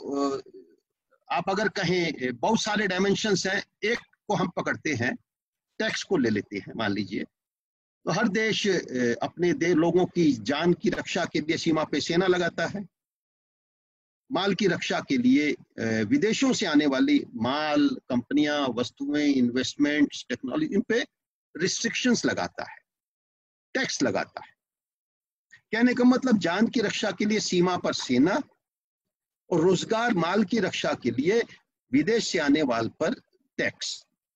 आप अगर कहें बहुत सारे डायमेंशंस हैं, एक को हम पकड़ते हैं, टैक्स को ले लेते हैं। मान लीजिए तो हर देश अपने लोगों की जान की रक्षा के लिए सीमा पे सेना लगाता है, माल की रक्षा के लिए विदेशों से आने वाली माल, कंपनियां, वस्तुएं, इन्वेस्टमेंट्स, टेक्नोलॉजी, इन पे रिस्ट्रिक्शंस लगाता है, टैक्स लगाता है। कहने का मतलब जान की रक्षा के लिए सीमा पर सेना और रोजगार, माल की रक्षा के लिए विदेश से आने वाले पर टैक्स।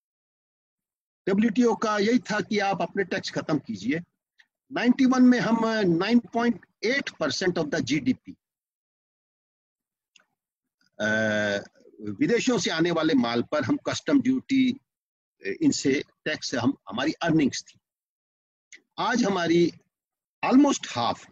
WTO का यही था कि आप अपने टैक्स खत्म कीजिए। 91 में हम 9.8% ऑफ द GDP विदेशों से आने वाले माल पर हम कस्टम ड्यूटी, इनसे टैक्स से हमारी अर्निंग्स थी। आज हमारी ऑलमोस्ट हाफ,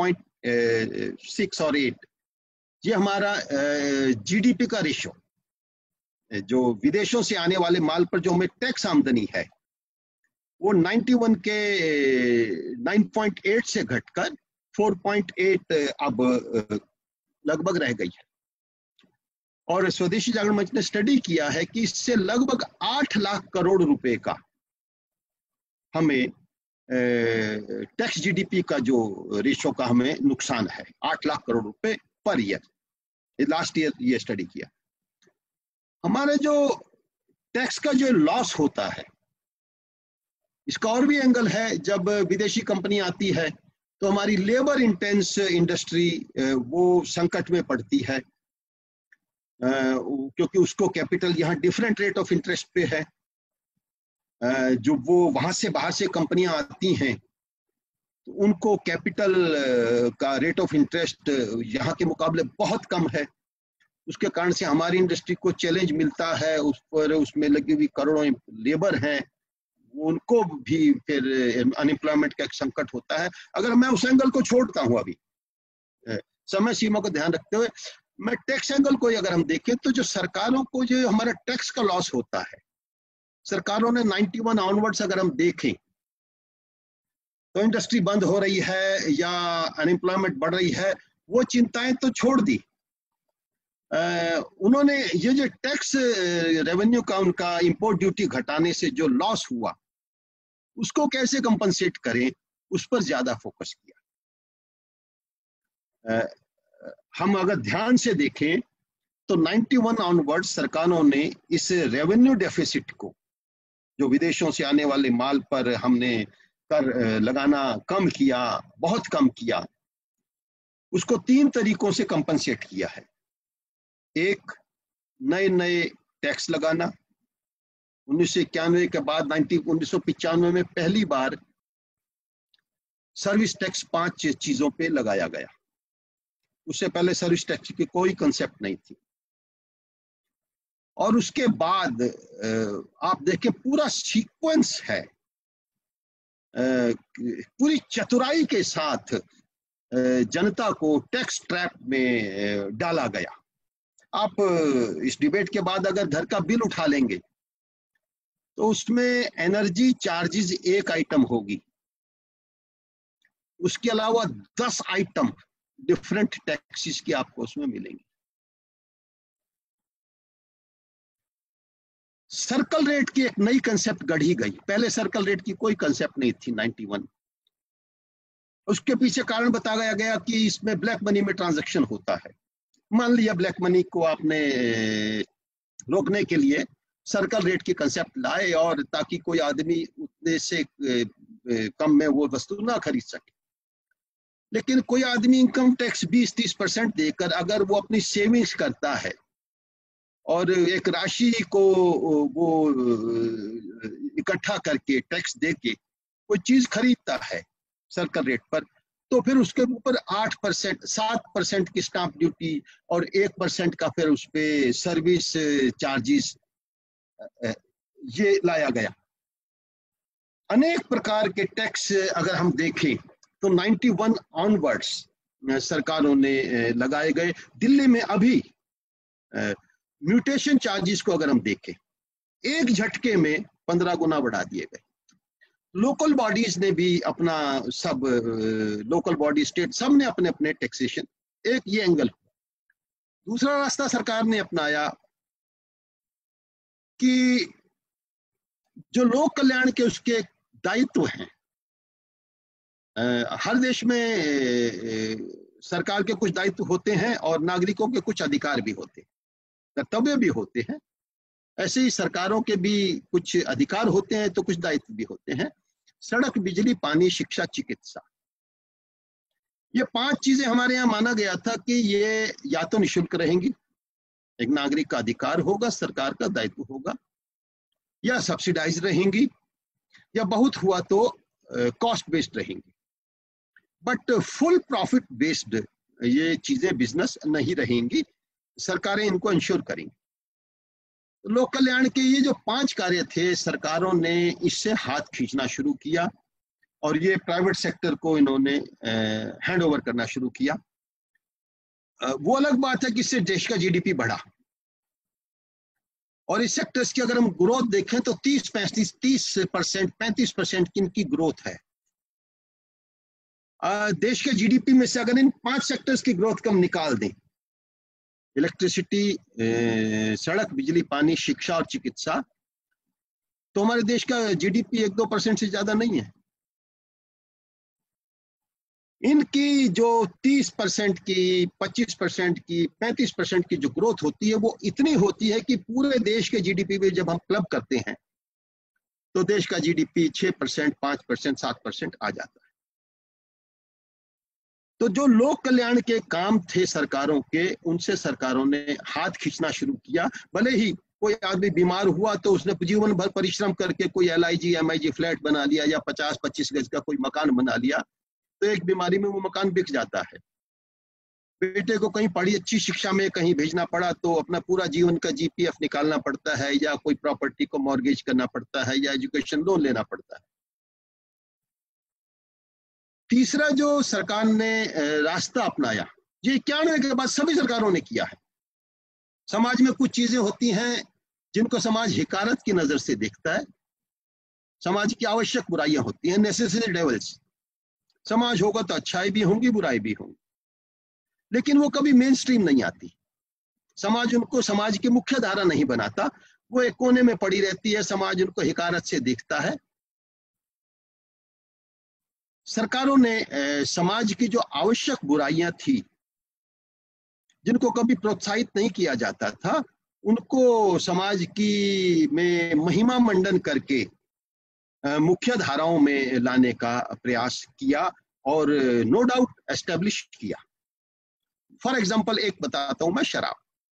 4.6 और 8, ये हमारा GDP का रेशो, जो विदेशों से आने वाले माल पर जो हमें टैक्स आमदनी है वो 91 के 9.8 से घटकर 4.8 अब लगभग रह गई है। और स्वदेशी जागरण मंच ने स्टडी किया है कि इससे लगभग 8 लाख करोड़ रुपए का हमें टैक्स GDP का जो रेशो का हमें नुकसान है, 8 लाख करोड़ रुपए पर ईयर। लास्ट ईयर ये स्टडी किया। हमारे जो टैक्स का जो लॉस होता है, इसका और भी एंगल है। जब विदेशी कंपनी आती है तो हमारी लेबर इंटेंस इंडस्ट्री वो संकट में पड़ती है, क्योंकि उसको कैपिटल यहाँ डिफरेंट रेट ऑफ इंटरेस्ट पे है। जो वो वहां से बाहर से कंपनियां आती हैं तो उनको कैपिटल का रेट ऑफ इंटरेस्ट यहाँ के मुकाबले बहुत कम है। उसके कारण से हमारी इंडस्ट्री को चैलेंज मिलता है, उस पर उसमें लगी हुई करोड़ों लेबर हैं, उनको भी फिर अनएम्प्लॉयमेंट का एक संकट होता है। अगर मैं उस एंगल को छोड़ता हूँ अभी समय सीमा को ध्यान रखते हुए, मैं टैक्स एंगल को अगर हम देखें तो जो सरकारों को जो हमारा टैक्स का लॉस होता है, सरकारों ने 91 ऑनवर्ड्स अगर हम देखें तो इंडस्ट्री बंद हो रही है या अनएम्प्लॉयमेंट बढ़ रही है, वो चिंताएं तो छोड़ दी। उन्होंने ये जो टैक्स रेवेन्यू का उनका इंपोर्ट ड्यूटी घटाने से जो लॉस हुआ उसको कैसे कंपनसेट करें, उस पर ज्यादा फोकस किया। हम अगर ध्यान से देखें तो 91 ऑनवर्ड सरकारों ने इस रेवेन्यू डेफिसिट को जो विदेशों से आने वाले माल पर हमने कर लगाना कम किया, बहुत कम किया, उसको 3 तरीकों से कंपनसेट किया है। एक, नए नए टैक्स लगाना। 1991 के बाद 1995 में पहली बार सर्विस टैक्स 5 चीजों पे लगाया गया। उससे पहले सर्विस टैक्स की कोई कंसेप्ट नहीं थी। और उसके बाद आप देखें पूरा सीक्वेंस है, पूरी चतुराई के साथ जनता को टैक्स ट्रैप में डाला गया। आप इस डिबेट के बाद अगर घर का बिल उठा लेंगे तो उसमें एनर्जी चार्जेस एक आइटम होगी, उसके अलावा 10 आइटम डिफरेंट टैक्सेस की आपको उसमें मिलेंगे। सर्कल रेट की एक नई कंसेप्ट गढ़ी गई। पहले सर्कल रेट की कोई कंसेप्ट नहीं थी 91। उसके पीछे कारण बताया गया कि इसमें ब्लैक मनी में ट्रांजैक्शन होता है। मान लिया ब्लैक मनी को आपने रोकने के लिए सर्कल रेट की कंसेप्ट लाए, और ताकि कोई आदमी उतने से कम में वो वस्तु ना खरीद सके। लेकिन कोई आदमी इनकम टैक्स 20-30% देकर अगर वो अपनी सेविंग्स करता है और एक राशि को वो इकट्ठा करके टैक्स देके कोई चीज खरीदता है सर्कल रेट पर, तो फिर उसके ऊपर 8%, 7% की स्टाम्प ड्यूटी और 1% का फिर उस पे सर्विस चार्जेस ये लाया गया। अनेक प्रकार के टैक्स अगर हम देखें तो 91 ऑनवर्ड्स सरकारों ने लगाए गए। दिल्ली में अभी म्यूटेशन चार्जेस को अगर हम देखें, एक झटके में 15 गुना बढ़ा दिए गए। लोकल बॉडीज ने भी अपना सब लोकल बॉडी स्टेट सब ने अपने अपने टैक्सेशन, एक ये एंगल। दूसरा रास्ता सरकार ने अपनाया कि जो लोक कल्याण के उसके दायित्व हैं, हर देश में सरकार के कुछ दायित्व होते हैं और नागरिकों के कुछ अधिकार भी होते हैं, कर्तव्य भी होते हैं। ऐसे ही सरकारों के भी कुछ अधिकार होते हैं तो कुछ दायित्व भी होते हैं। सड़क, बिजली, पानी, शिक्षा, चिकित्सा, ये 5 चीजें हमारे यहाँ माना गया था कि ये या तो निःशुल्क रहेंगी, एक नागरिक का अधिकार होगा, सरकार का दायित्व होगा, या सब्सिडाइज रहेंगी, या बहुत हुआ तो कॉस्ट बेस्ड रहेंगी। बट फुल प्रॉफिट बेस्ड ये चीजें बिजनेस नहीं रहेंगी, सरकारें इनको इंश्योर करेंगी। लोक कल्याण के ये जो 5 कार्य थे, सरकारों ने इससे हाथ खींचना शुरू किया और ये प्राइवेट सेक्टर को इन्होंने हैंड ओवर करना शुरू किया। वो अलग बात है कि इससे देश का जीडीपी बढ़ा, और इस सेक्टर्स की अगर हम ग्रोथ देखें तो 30% 35% की इनकी ग्रोथ है। देश के जीडीपी में से अगर इन 5 सेक्टर्स की ग्रोथ कम निकाल दें, इलेक्ट्रिसिटी, सड़क, बिजली, पानी, शिक्षा और चिकित्सा, तो हमारे देश का जीडीपी 1-2% से ज्यादा नहीं है। इनकी जो 30% की, 25% की, 35% की जो ग्रोथ होती है वो इतनी होती है कि पूरे देश के जीडीपी में जब हम क्लब करते हैं तो देश का जीडीपी 6%, 5%, 7% आ जाता है। तो जो लोक कल्याण के काम थे सरकारों के, उनसे सरकारों ने हाथ खींचना शुरू किया। भले ही कोई आदमी बीमार हुआ तो उसने जीवन भर परिश्रम करके कोई LIG MIG फ्लैट बना लिया या 50-25 गज का कोई मकान बना लिया, तो एक बीमारी में वो मकान बिक जाता है। बेटे को कहीं पढ़ी अच्छी शिक्षा में कहीं भेजना पड़ा तो अपना पूरा जीवन का GPF निकालना पड़ता है, या कोई प्रॉपर्टी को मॉर्गेज करना पड़ता है, या एजुकेशन लोन लेना पड़ता है। तीसरा जो सरकार ने रास्ता अपनाया, ये 91 के बाद सभी सरकारों ने किया है। समाज में कुछ चीजें होती हैं जिनको समाज हिकारत की नजर से देखता है। समाज की आवश्यक बुराइयां होती हैं, नेसेसरी डेविल्स। समाज होगा तो अच्छाई भी होंगी, बुराई भी होंगी, लेकिन वो कभी मेन स्ट्रीम नहीं आती। समाज उनको समाज की मुख्य धारा नहीं बनाता, वो एक कोने में पड़ी रहती है, समाज उनको हिकारत से देखता है। सरकारों ने समाज की जो आवश्यक बुराइयां थी, जिनको कभी प्रोत्साहित नहीं किया जाता था, उनको समाज की में महिमा मंडन करके मुख्य धाराओं में लाने का प्रयास किया और नो डाउट एस्टेब्लिश किया। फॉर एग्जांपल एक बताता हूं मैं, शराब।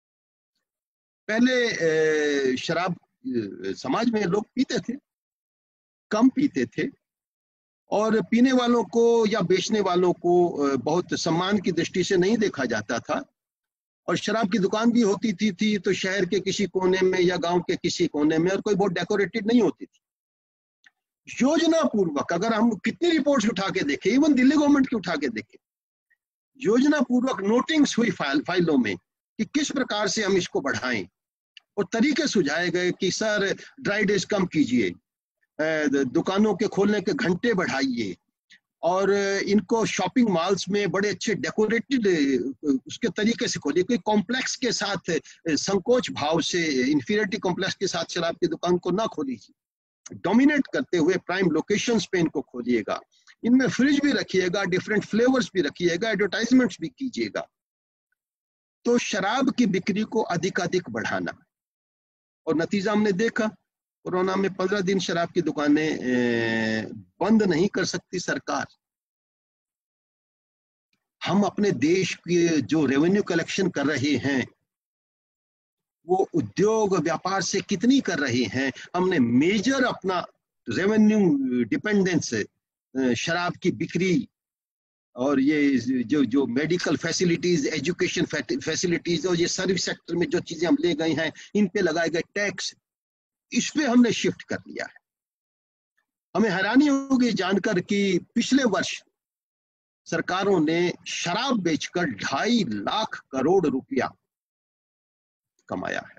पहले शराब समाज में लोग पीते थे, कम पीते थे, और पीने वालों को या बेचने वालों को बहुत सम्मान की दृष्टि से नहीं देखा जाता था। और शराब की दुकान भी होती थी तो शहर के किसी कोने में या गांव के किसी कोने में, और कोई बहुत डेकोरेटेड नहीं होती थी। योजना पूर्वक अगर हम कितनी रिपोर्ट्स उठा के देखें, इवन दिल्ली गवर्नमेंट की उठा के देखें, योजना पूर्वक नोटिंग्स हुई फाइलों में कि किस प्रकार से हम इसको बढ़ाएं, और तरीके सुझाए गए कि सर ड्राई डेज कम कीजिए, दुकानों के खोलने के घंटे बढ़ाइए, और इनको शॉपिंग मॉल्स में बड़े अच्छे डेकोरेटेड उसके तरीके से खोलिए। कोई कॉम्प्लेक्स के साथ संकोच भाव से, इंफीरियरिटी कॉम्प्लेक्स के साथ शराब की दुकान को ना खोलीजिए, डोमिनेट करते हुए प्राइम लोकेशंस पे इनको खोलिएगा, इनमें फ्रिज भी रखिएगा, डिफरेंट फ्लेवर्स भी रखिएगा, एडवर्टाइजमेंट्स भी कीजिएगा। तो शराब की बिक्री को अधिकाधिक बढ़ाना, और नतीजा हमने देखा, कोरोना में 15 दिन शराब की दुकानें बंद नहीं कर सकती सरकार। हम अपने देश के जो रेवेन्यू कलेक्शन कर रहे हैं वो उद्योग व्यापार से कितनी कर रहे हैं? हमने मेजर अपना रेवेन्यू डिपेंडेंस शराब की बिक्री और ये जो मेडिकल फैसिलिटीज, एजुकेशन फैसिलिटीज और ये सर्विस सेक्टर में जो चीजें हम ले गए हैं, इन पे लगाए गए टैक्स, इस पे हमने शिफ्ट कर लिया है। हमें हैरानी होगी जानकर कि पिछले वर्ष सरकारों ने शराब बेचकर 2.5 लाख करोड़ रुपया कमाया है।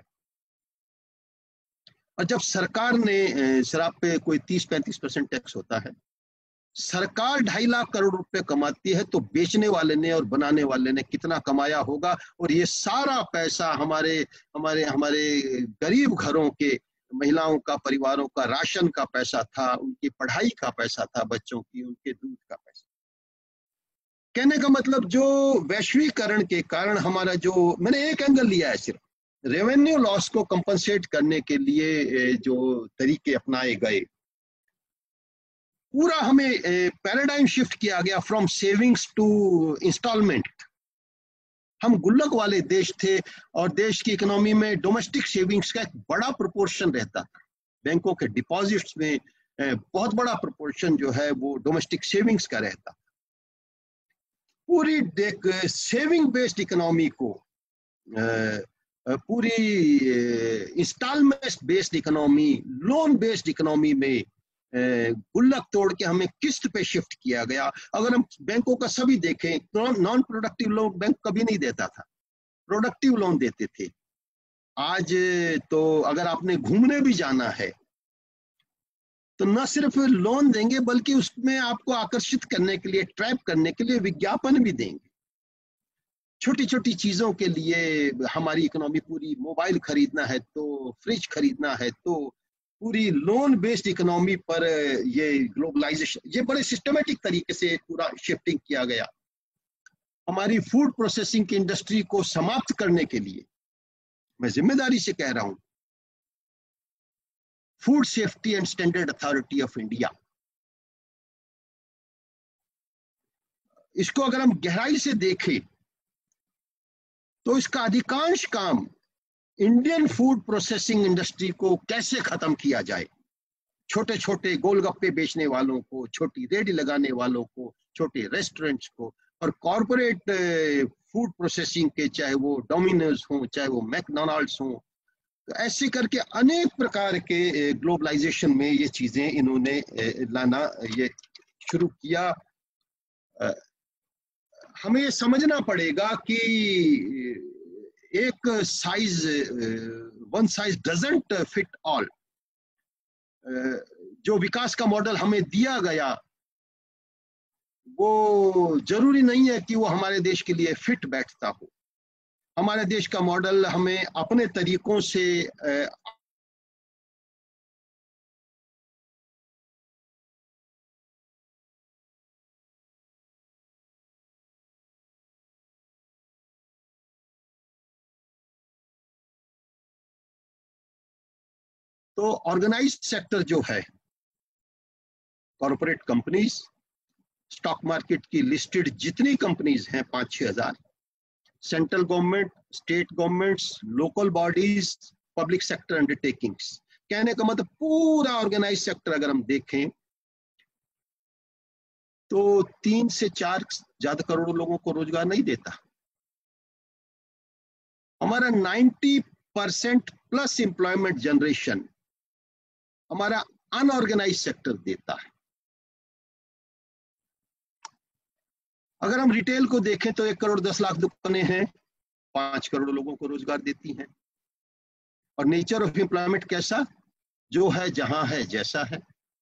और जब सरकार ने, शराब पे कोई 30-35% टैक्स होता है, सरकार 2.5 लाख करोड़ रुपए कमाती है, तो बेचने वाले ने और बनाने वाले ने कितना कमाया होगा? और ये सारा पैसा हमारे हमारे हमारे गरीब घरों के महिलाओं का, परिवारों का राशन का पैसा था, उनकी पढ़ाई का पैसा था, बच्चों की, उनके दूध का पैसा। कहने का मतलब जो वैश्वीकरण के कारण हमारा जो, मैंने एक एंगल लिया है सिर्फ, रेवेन्यू लॉस को कंपनसेट करने के लिए जो तरीके अपनाए गए, पूरा हमें पैराडाइम शिफ्ट किया गया फ्रॉम सेविंग्स टू इंस्टॉलमेंट। हम गुल्लक वाले देश थे और देश की इकोनॉमी में डोमेस्टिक सेविंग्स का एक बड़ा प्रोपोर्शन रहता था। बैंकों के डिपॉजिट्स में बहुत बड़ा प्रोपोर्शन जो है वो डोमेस्टिक सेविंग्स का रहता। पूरी सेविंग बेस्ड इकोनॉमी को, पूरी instalment based economy, loan based economy में गुल्लक तोड़ के हमें किस्त पे शिफ्ट किया गया। अगर हम बैंकों का सभी देखें तो नॉन प्रोडक्टिव लोन बैंक कभी नहीं देता था, प्रोडक्टिव लोन देते थे। आज तो अगर आपने घूमने भी जाना है तो न सिर्फ लोन देंगे बल्कि उसमें आपको आकर्षित करने के लिए, ट्रैप करने के लिए विज्ञापन भी देंगे। छोटी छोटी चीजों के लिए हमारी इकोनॉमी पूरी, मोबाइल खरीदना है तो, फ्रिज खरीदना है तो, पूरी लोन बेस्ड इकोनॉमी पर ये ग्लोबलाइजेशन, ये बड़े सिस्टमेटिक तरीके से पूरा शिफ्टिंग किया गया। हमारी फूड प्रोसेसिंग की इंडस्ट्री को समाप्त करने के लिए, मैं जिम्मेदारी से कह रहा हूं, food safety and standard authority of India, इसको अगर हम गहराई से देखें तो इसका अधिकांश काम इंडियन फूड प्रोसेसिंग इंडस्ट्री को कैसे खत्म किया जाए। छोटे छोटे गोलगप्पे बेचने वालों को, छोटी रेडी लगाने वालों को, छोटे रेस्टोरेंट्स को, और कॉरपोरेट फूड प्रोसेसिंग के, चाहे वो डोमिनोज हो, चाहे वो मैकडॉनल्ड्स हो, तो ऐसे करके अनेक प्रकार के ग्लोबलाइजेशन में ये चीजें इन्होंने लाना ये शुरू किया। हमें ये समझना पड़ेगा कि एक size, one size doesn't fit all. जो विकास का मॉडल हमें दिया गया वो जरूरी नहीं है कि वो हमारे देश के लिए फिट बैठता हो। हमारे देश का मॉडल हमें अपने तरीकों से तो ऑर्गेनाइज्ड सेक्टर जो है, कॉर्पोरेट कंपनीज, स्टॉक मार्केट की लिस्टेड जितनी कंपनीज हैं 5-6 हजार, central government, state governments, local bodies, public sector undertakings, कहने का मतलब पूरा ऑर्गेनाइज सेक्टर अगर हम देखें तो 3 से 4 ज्यादा करोड़ लोगों को रोजगार नहीं देता। हमारा 90% प्लस एम्प्लॉयमेंट जनरेशन हमारा अनऑर्गेनाइज सेक्टर देता है। अगर हम रिटेल को देखें तो 1 करोड़ 10 लाख दुकानें हैं, 5 करोड़ लोगों को रोजगार देती हैं। और नेचर ऑफ एम्प्लॉयमेंट कैसा, जो है जहां है जैसा है,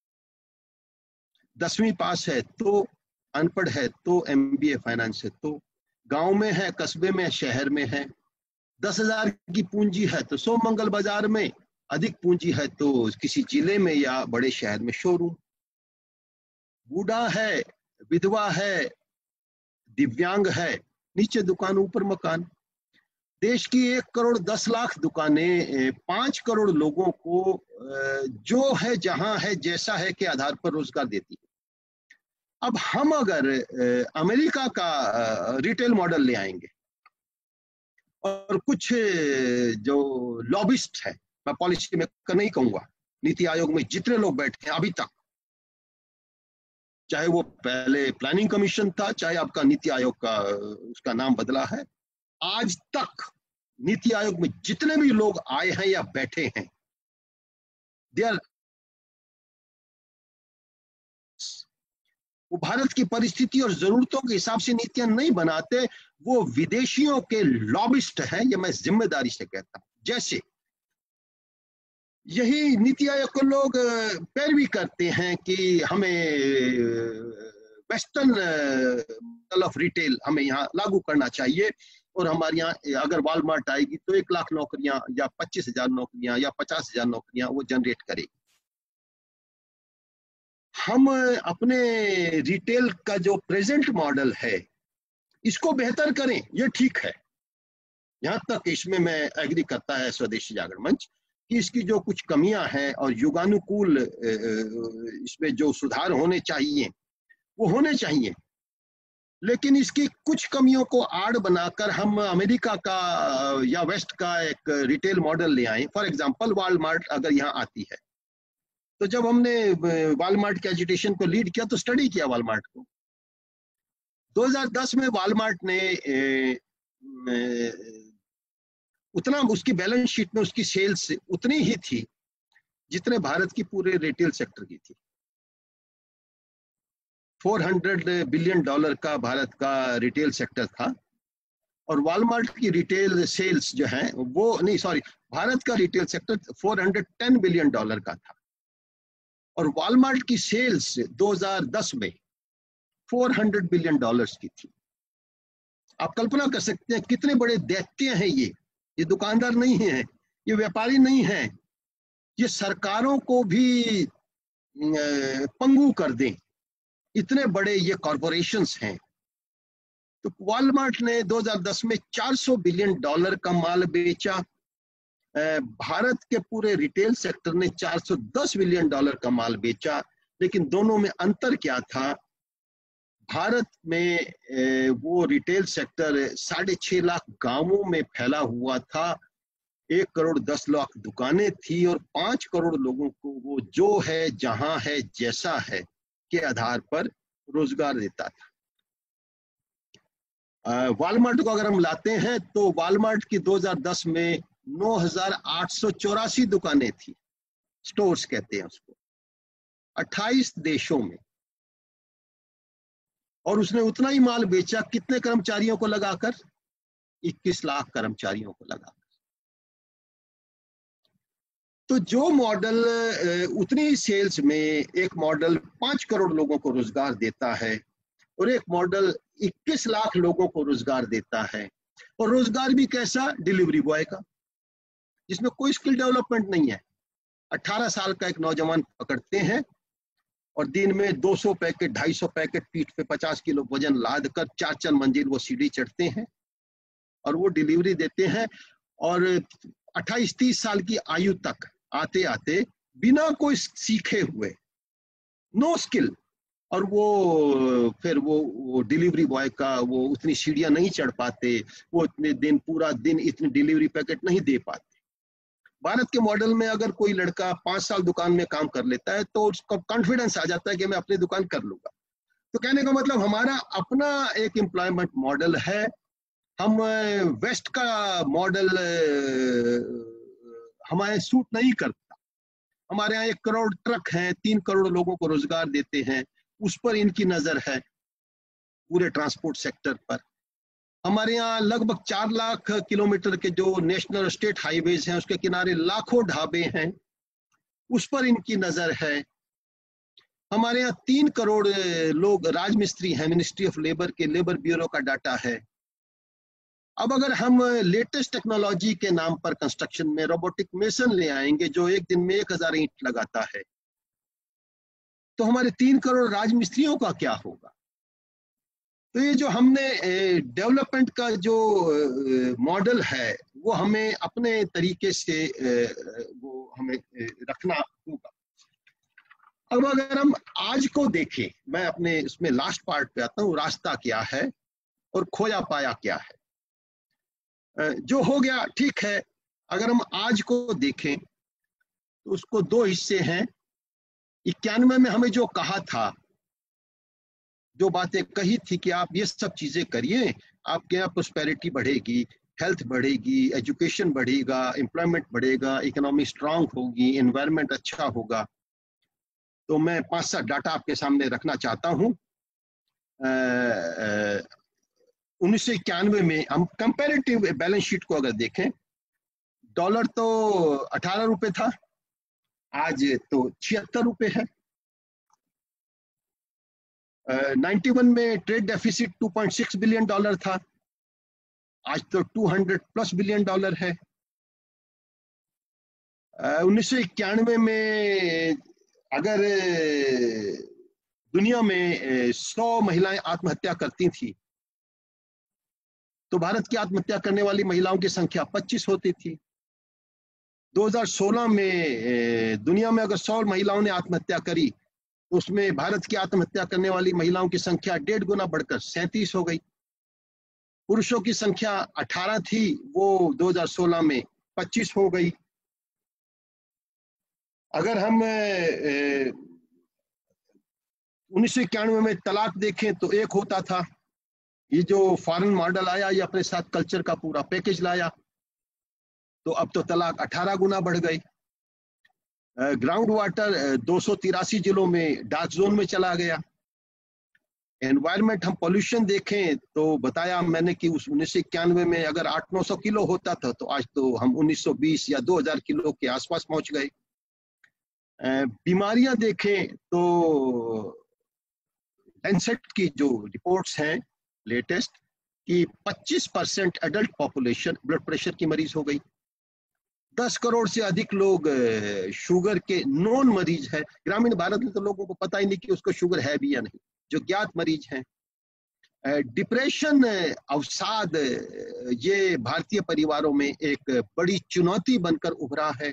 10वीं पास है तो, अनपढ़ है तो, MBA फाइनेंस है तो, गांव में है, कस्बे में, शहर में है, 10,000 की पूंजी है तो सोमंगल बाजार में, अधिक पूंजी है तो किसी जिले में या बड़े शहर में शोरूम, बूढ़ा है, विधवा है, दिव्यांग है, नीचे दुकान ऊपर मकान। देश की 1 करोड़ 10 लाख दुकानें 5 करोड़ लोगों को जो है जहां है जैसा है के आधार पर रोजगार देती है। अब हम अगर अमेरिका का रिटेल मॉडल ले आएंगे और कुछ जो लॉबिस्ट है, मैं पॉलिसी मेकर नहीं कहूंगा, नीति आयोग में जितने लोग बैठे हैं अभी तक, चाहे वो पहले प्लानिंग कमीशन था, चाहे आपका नीति आयोग का उसका नाम बदला है, आज तक नीति आयोग में जितने भी लोग आए हैं या बैठे हैं, दे आर, वो भारत की परिस्थिति और जरूरतों के हिसाब से नीतियां नहीं बनाते, वो विदेशियों के लॉबिस्ट हैं, ये मैं जिम्मेदारी से कहता हूं। जैसे यही नीति आयोग के लोग पैरवी करते हैं कि हमें वेस्टर्न मॉडल ऑफ रिटेल हमें यहाँ लागू करना चाहिए, और हमारे यहाँ अगर वॉलमार्ट आएगी तो 1 लाख नौकरियां या 25,000 नौकरियां या 50,000 नौकरियां वो जनरेट करेगी। हम अपने रिटेल का जो प्रेजेंट मॉडल है इसको बेहतर करें, ये ठीक है, यहां तक इसमें मैं एग्री करता है स्वदेशी जागरण मंच कि इसकी जो कुछ कमियां हैं और युगानुकूल इसमें जो सुधार होने चाहिए वो होने चाहिए, लेकिन इसकी कुछ कमियों को आड़ बनाकर हम अमेरिका का या वेस्ट का एक रिटेल मॉडल ले आए। फॉर एग्जांपल वॉलमार्ट अगर यहाँ आती है, तो जब हमने वॉलमार्ट के एजुटेशन को लीड किया तो स्टडी किया वॉलमार्ट को। 2010 में वॉलमार्ट ने उतना, उसकी बैलेंस शीट में उसकी सेल्स उतनी ही थी जितने भारत की पूरे रिटेल सेक्टर की थी। $400 बिलियन का भारत का रिटेल सेक्टर था, और वॉलमार्ट की रिटेल सेल्स जो है वो नहीं, सॉरी, भारत का रिटेल सेक्टर $410 बिलियन का था, और वॉलमार्ट की सेल्स 2010 में $400 बिलियन की थी। आप कल्पना कर सकते हैं कितने बड़े दैत्य हैं ये दुकानदार नहीं है, ये व्यापारी नहीं है, ये सरकारों को भी पंगु कर दें, इतने बड़े ये कॉरपोरेशंस हैं। तो वॉलमार्ट ने 2010 में $400 बिलियन का माल बेचा, भारत के पूरे रिटेल सेक्टर ने $410 बिलियन का माल बेचा। लेकिन दोनों में अंतर क्या था, भारत में वो रिटेल सेक्टर 6.5 लाख गांवों में फैला हुआ था, 1 करोड़ 10 लाख दुकानें थी, और 5 करोड़ लोगों को वो जो है जहां है जैसा है के आधार पर रोजगार देता था। वॉलमार्ट को अगर हम लाते हैं तो वॉलमार्ट की 2010 में 9,884 दुकानें थी, स्टोर्स कहते हैं उसको, 28 देशों में, और उसने उतना ही माल बेचा कितने कर्मचारियों को लगाकर, 21 लाख कर्मचारियों को लगाकर। तो जो मॉडल उतनी ही सेल्स में, एक मॉडल 5 करोड़ लोगों को रोजगार देता है और एक मॉडल 21 लाख लोगों को रोजगार देता है, और रोजगार भी कैसा, डिलीवरी बॉय का, जिसमें कोई स्किल डेवलपमेंट नहीं है। 18 साल का एक नौजवान पकड़ते हैं और दिन में 200 पैकेट 250 पैकेट पीठ पे 50 किलो वजन लाद कर 4 मंजिल वो सीढ़ी चढ़ते हैं और वो डिलीवरी देते हैं, और 28-30 साल की आयु तक आते आते बिना कोई सीखे हुए, नो स्किल, और वो फिर वो डिलीवरी बॉय का वो उतनी सीढ़ियां नहीं चढ़ पाते, वो इतने दिन पूरा दिन इतनी डिलीवरी पैकेट नहीं दे पाते। भारत के मॉडल में अगर कोई लड़का 5 साल दुकान में काम कर लेता है तो उसका कॉन्फिडेंस आ जाता है कि मैं अपनी दुकान कर लूंगा। तो कहने का मतलब हमारा अपना एक एम्प्लॉयमेंट मॉडल है। हम वेस्ट का मॉडल हमारे सूट नहीं करता। हमारे यहाँ 1 करोड़ ट्रक हैं, 3 करोड़ लोगों को रोजगार देते हैं, उस पर इनकी नजर है, पूरे ट्रांसपोर्ट सेक्टर पर। हमारे यहाँ लगभग 4 लाख किलोमीटर के जो नेशनल स्टेट हाईवेज हैं उसके किनारे लाखों ढाबे हैं, उस पर इनकी नजर है। हमारे यहाँ 3 करोड़ लोग राजमिस्त्री हैं, मिनिस्ट्री ऑफ लेबर के लेबर ब्यूरो का डाटा है। अब अगर हम लेटेस्ट टेक्नोलॉजी के नाम पर कंस्ट्रक्शन में रोबोटिक मेसन ले आएंगे जो एक दिन में 1000 ईंट लगाता है, तो हमारे 3 करोड़ राजमिस्त्रियों का क्या होगा? तो ये जो हमने डेवलपमेंट का जो मॉडल है वो हमें अपने तरीके से वो हमें रखना होगा। अब अगर हम आज को देखें, मैं अपने इसमें लास्ट पार्ट पे आता हूँ, रास्ता क्या है और खोया पाया क्या है। जो हो गया ठीक है, अगर हम आज को देखें तो उसको 2 हिस्से हैं। 91 में हमें जो कहा था, जो बातें कही थी कि आप ये सब चीजें करिए, आपके यहाँ प्रोस्पेरिटी बढ़ेगी, हेल्थ बढ़ेगी, एजुकेशन बढ़ेगा, एम्प्लॉयमेंट बढ़ेगा, इकोनॉमी स्ट्रांग होगी, एनवायरनमेंट अच्छा होगा। तो मैं 5-7 डाटा आपके सामने रखना चाहता हूँ। 1991 में हम कंपैरेटिव बैलेंस शीट को अगर देखें, डॉलर तो 18 रुपए था, आज तो 76 रुपए है। 91 में ट्रेड डेफिसिट 2.6 बिलियन डॉलर था, आज तो 200+ बिलियन डॉलर है। 1991 में अगर दुनिया में 100 महिलाएं आत्महत्या करती थी तो भारत की आत्महत्या करने वाली महिलाओं की संख्या 25 होती थी। 2016 में दुनिया में अगर 100 महिलाओं ने आत्महत्या करी तो उसमें भारत की आत्महत्या करने वाली महिलाओं की संख्या 1.5 गुना बढ़कर 37 हो गई। पुरुषों की संख्या 18 थी, वो 2016 में 25 हो गई। अगर हम 1991 में तलाक देखें तो 1 होता था। ये जो फॉरेन मॉडल आया ये अपने साथ कल्चर का पूरा पैकेज लाया, तो अब तो तलाक 18 गुना बढ़ गई। ग्राउंड वाटर 283 जिलों में डार्क जोन में चला गया। एनवायरनमेंट हम पोल्यूशन देखें तो बताया मैंने कि उस 1991 में अगर 800-900 किलो होता था तो आज तो हम 1920 या 2000 किलो के आसपास पहुंच गए। बीमारियां देखें तो लैंसेट की जो रिपोर्ट्स हैं लेटेस्ट कि 25% एडल्ट पॉपुलेशन ब्लड प्रेशर की मरीज हो गई। 10 करोड़ से अधिक लोग शुगर के नॉन मरीज हैं। ग्रामीण भारत में तो लोगों को पता ही नहीं कि उसको शुगर है भी या नहीं, जो ज्ञात मरीज हैं। डिप्रेशन, अवसाद, ये भारतीय परिवारों में एक बड़ी चुनौती बनकर उभरा है।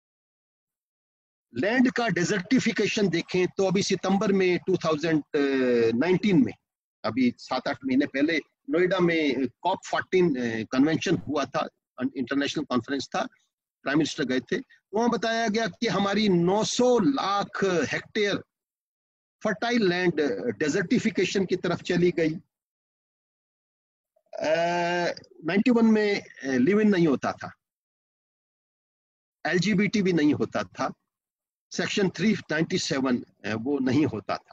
लैंड का डेजर्टिफिकेशन देखें तो अभी सितंबर में 2019 में, अभी 7-8 महीने पहले नोएडा में COP14 कन्वेंशन हुआ था, इंटरनेशनल कॉन्फ्रेंस था, प्राइम मिनिस्टर गए थे। वहां बताया गया कि हमारी 900 lakh hectare fertile land desertification की तरफ चली गई। 91 में लिव इन नहीं होता था, LGBT भी नहीं होता था, सेक्शन 397 वो नहीं होता था।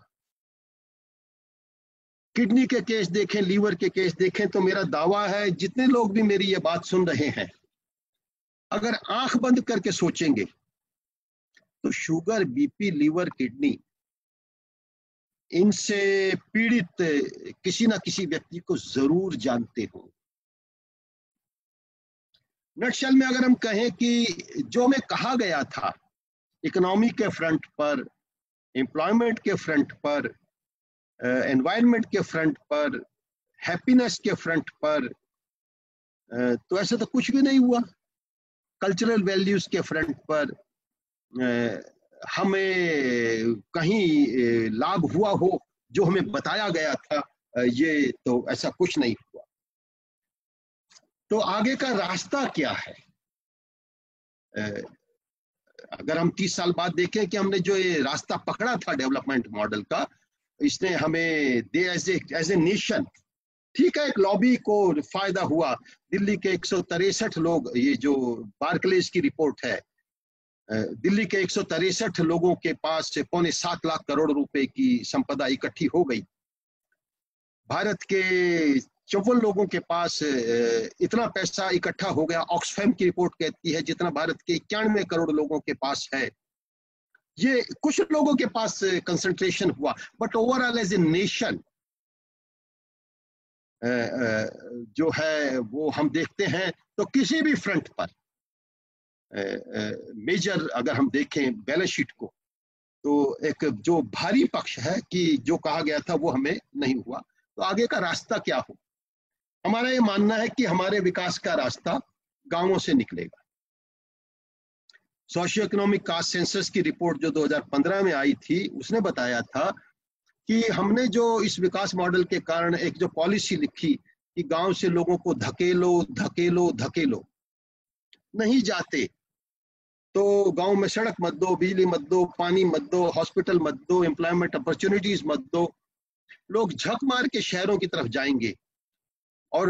किडनी के केस देखें, लीवर के केस देखें तो मेरा दावा है जितने लोग भी मेरी ये बात सुन रहे हैं, अगर आंख बंद करके सोचेंगे तो शुगर, बीपी, लीवर, किडनी, इनसे पीड़ित किसी ना किसी व्यक्ति को जरूर जानते हो। नटशेल में अगर हम कहें कि जो हमें कहा गया था इकोनॉमी के फ्रंट पर, एम्प्लॉयमेंट के फ्रंट पर, एनवायरनमेंट के फ्रंट पर, हैप्पीनेस के फ्रंट पर, तो ऐसा तो कुछ भी नहीं हुआ। कल्चरल वैल्यूज के फ्रंट पर, हमें कहीं लाभ हुआ हो जो हमें बताया गया था, ये तो ऐसा कुछ नहीं हुआ। तो आगे का रास्ता क्या है? अगर हम 30 साल बाद देखें कि हमने जो ये रास्ता पकड़ा था डेवलपमेंट मॉडल का, इसने हमें एज ए नेशन, ठीक है, एक लॉबी को फायदा हुआ। दिल्ली के 163 लोग, ये जो बार्कलेज की रिपोर्ट है, दिल्ली के 163 लोगों के पास से 7.25 लाख करोड़ रुपए की संपदा इकट्ठी हो गई। भारत के 54 लोगों के पास इतना पैसा इकट्ठा हो गया, ऑक्सफैम की रिपोर्ट कहती है, जितना भारत के 91 करोड़ लोगों के पास है। ये कुछ लोगों के पास कंसंट्रेशन हुआ, but overall as a nation जो है वो हम देखते हैं तो किसी भी फ्रंट पर मेजर अगर हम देखें बैलेंस शीट को, तो एक जो भारी पक्ष है कि जो कहा गया था वो हमें नहीं हुआ। तो आगे का रास्ता क्या हो? हमारा ये मानना है कि हमारे विकास का रास्ता गांवों से निकलेगा। सोशियो इकोनॉमिक कास्ट सेंसस की रिपोर्ट जो 2015 में आई थी, उसने बताया था कि हमने जो इस विकास मॉडल के कारण एक जो पॉलिसी लिखी कि गांव से लोगों को धकेलो धकेलो धकेलो, नहीं जाते तो गांव में सड़क मत दो, बिजली मत दो, पानी मत दो, हॉस्पिटल मत दो, एम्प्लॉयमेंट अपॉर्चुनिटीज मत दो, लोग झक मार के शहरों की तरफ जाएंगे। और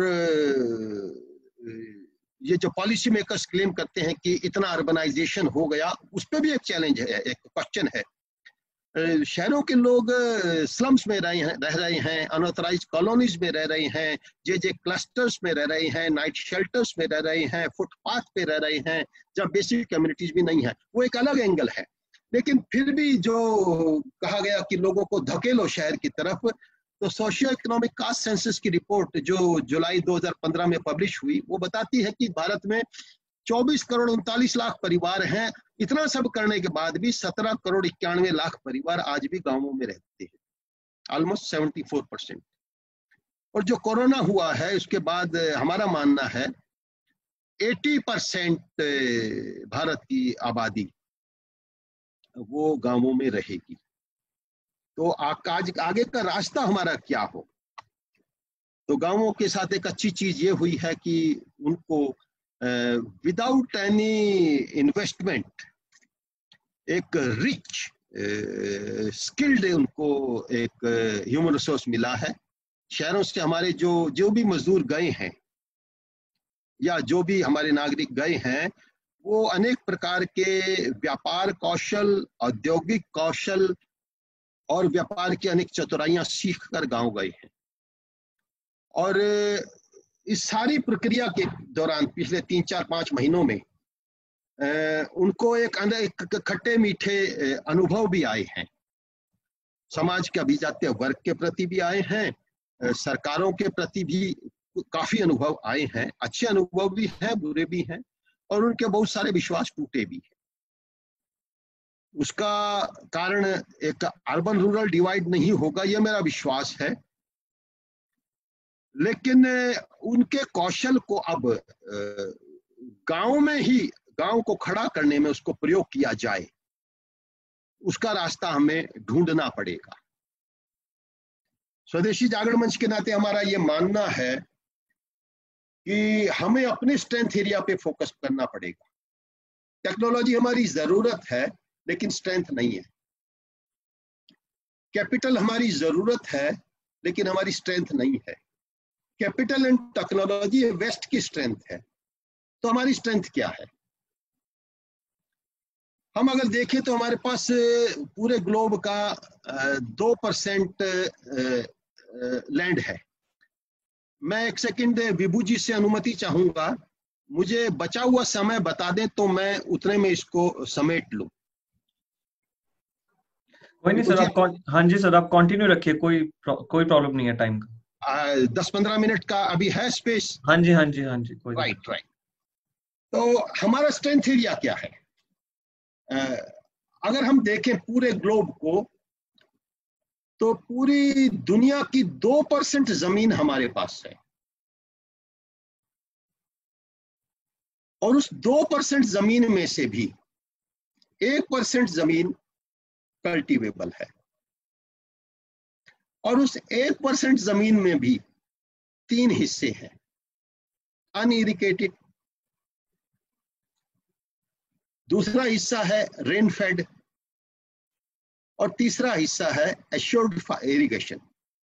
ये जो पॉलिसी मेकर्स क्लेम करते हैं कि इतना अर्बनाइजेशन हो गया, उस पर भी एक चैलेंज है, एक क्वेश्चन है। शहरों के लोग स्लम्स में रह रहे हैं, अनऑथराइज कॉलोनीज में रह रहे हैं, जे क्लस्टर्स में रह रहे हैं, नाइट शेल्टर्स में रह रहे हैं, फुटपाथ पे रह रहे हैं, जब बेसिक कम्युनिटीज भी नहीं है। वो एक अलग एंगल है। लेकिन फिर भी जो कहा गया कि लोगों को धकेलो शहर की तरफ, तो सोशियो इकोनॉमिक कास्ट सेंसस की रिपोर्ट जो जुलाई 2015 में पब्लिश हुई, वो बताती है कि भारत में 24 करोड़ 39 लाख परिवार हैं। इतना सब करने के बाद भी 17 करोड़ 91 लाख परिवार आज भी गांवों में रहते हैं, ऑलमोस्ट 74%। और जो कोरोना हुआ है उसके बाद हमारा मानना है 80% भारत की आबादी वो गांवों में रहेगी। तो आज आगे का रास्ता हमारा क्या हो? तो गांवों के साथ एक अच्छी चीज ये हुई है कि उनको विदाउट एनी इन्वेस्टमेंट एक रिच स्किल्ड उनको एक ह्यूमन रिसोर्स मिला है। शहरों से हमारे जो भी मजदूर गए हैं या जो भी हमारे नागरिक गए हैं, वो अनेक प्रकार के व्यापार कौशल, औद्योगिक कौशल और व्यापार की अनेक चतुराइयां सीख कर गाँव गए हैं। और इस सारी प्रक्रिया के दौरान पिछले 3-4-5 महीनों में उनको एक खट्टे मीठे अनुभव भी आए हैं। समाज के अभिजात्य वर्ग के प्रति भी आए हैं, सरकारों के प्रति भी काफी अनुभव आए हैं। अच्छे अनुभव भी हैं, बुरे भी हैं, और उनके बहुत सारे विश्वास टूटे भी हैं। उसका कारण एक अर्बन रूरल डिवाइड नहीं होगा, यह मेरा विश्वास है। लेकिन उनके कौशल को अब गांव में ही, गांव को खड़ा करने में उसको प्रयोग किया जाए, उसका रास्ता हमें ढूंढना पड़ेगा। स्वदेशी जागरण मंच के नाते हमारा ये मानना है कि हमें अपने स्ट्रेंथ एरिया पे फोकस करना पड़ेगा। टेक्नोलॉजी हमारी जरूरत है लेकिन स्ट्रेंथ नहीं है। कैपिटल हमारी जरूरत है लेकिन हमारी स्ट्रेंथ नहीं है। कैपिटल एंड टेक्नोलॉजी वेस्ट की स्ट्रेंथ है, तो हमारी स्ट्रेंथ क्या है? हम अगर देखें तो हमारे पास पूरे ग्लोब का 2% लैंड है। मैं एक सेकंड विभू जी से अनुमति चाहूंगा, मुझे बचा हुआ समय बता दें तो मैं उतने में इसको समेट लूं। कोई नहीं सर, आप हाँ जी सर, आप कंटिन्यू रखिए, कोई प्रॉब्लम नहीं है टाइम का। 10-15 मिनट का अभी है स्पेस? हाँ जी हाँ जी हाँ जी, कोई राइट। तो हमारा स्ट्रेंथ एरिया क्या है? अगर हम देखें पूरे ग्लोब को, तो पूरी दुनिया की 2% जमीन हमारे पास है, और उस 2% जमीन में से भी 1% जमीन कल्टीवेबल है, और उस 1% जमीन में भी 3 हिस्से हैं, अनइरिगेटेड, दूसरा हिस्सा है रेनफेड, और तीसरा हिस्सा है एश्योर्ड इरिगेशन।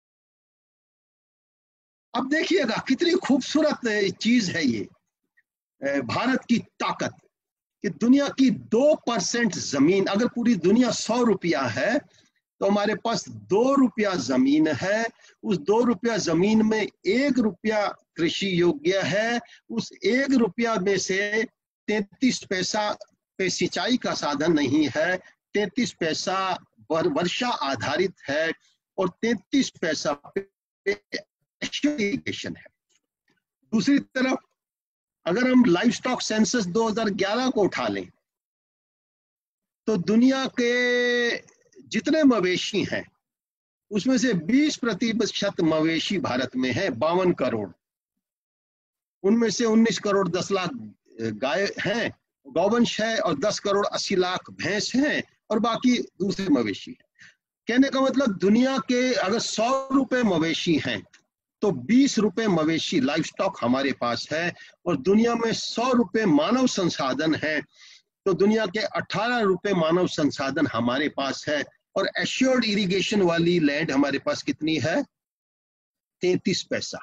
अब देखिएगा कितनी खूबसूरत चीज है ये, भारत की ताकत, कि दुनिया की 2% जमीन, अगर पूरी दुनिया 100 रुपया है तो हमारे पास 2 रुपया जमीन है। उस 2 रुपया जमीन में 1 रुपया कृषि योग्य है। उस 1 रुपया में से 33 पैसा पे सिंचाई का साधन नहीं है, 33 पैसा वर्षा आधारित है, और 33 पैसा पे इरिगेशन है। दूसरी तरफ अगर हम लाइव स्टॉक सेंसस 2011 को उठा लें तो दुनिया के जितने मवेशी हैं उसमें से 20% मवेशी भारत में है, 52 करोड़। उनमें से 19 करोड़ 10 लाख गाय हैं, गौवंश है, और 10 करोड़ 80 लाख भैंस हैं, और बाकी दूसरे मवेशी हैं। कहने का मतलब दुनिया के अगर 100 रुपए मवेशी हैं तो 20 रुपए मवेशी लाइव स्टॉक हमारे पास है, और दुनिया में 100 रुपए मानव संसाधन है तो दुनिया के 18 रुपए मानव संसाधन हमारे पास है। और एश्योर्ड इरिगेशन वाली लैंड हमारे पास कितनी है? 33 पैसा,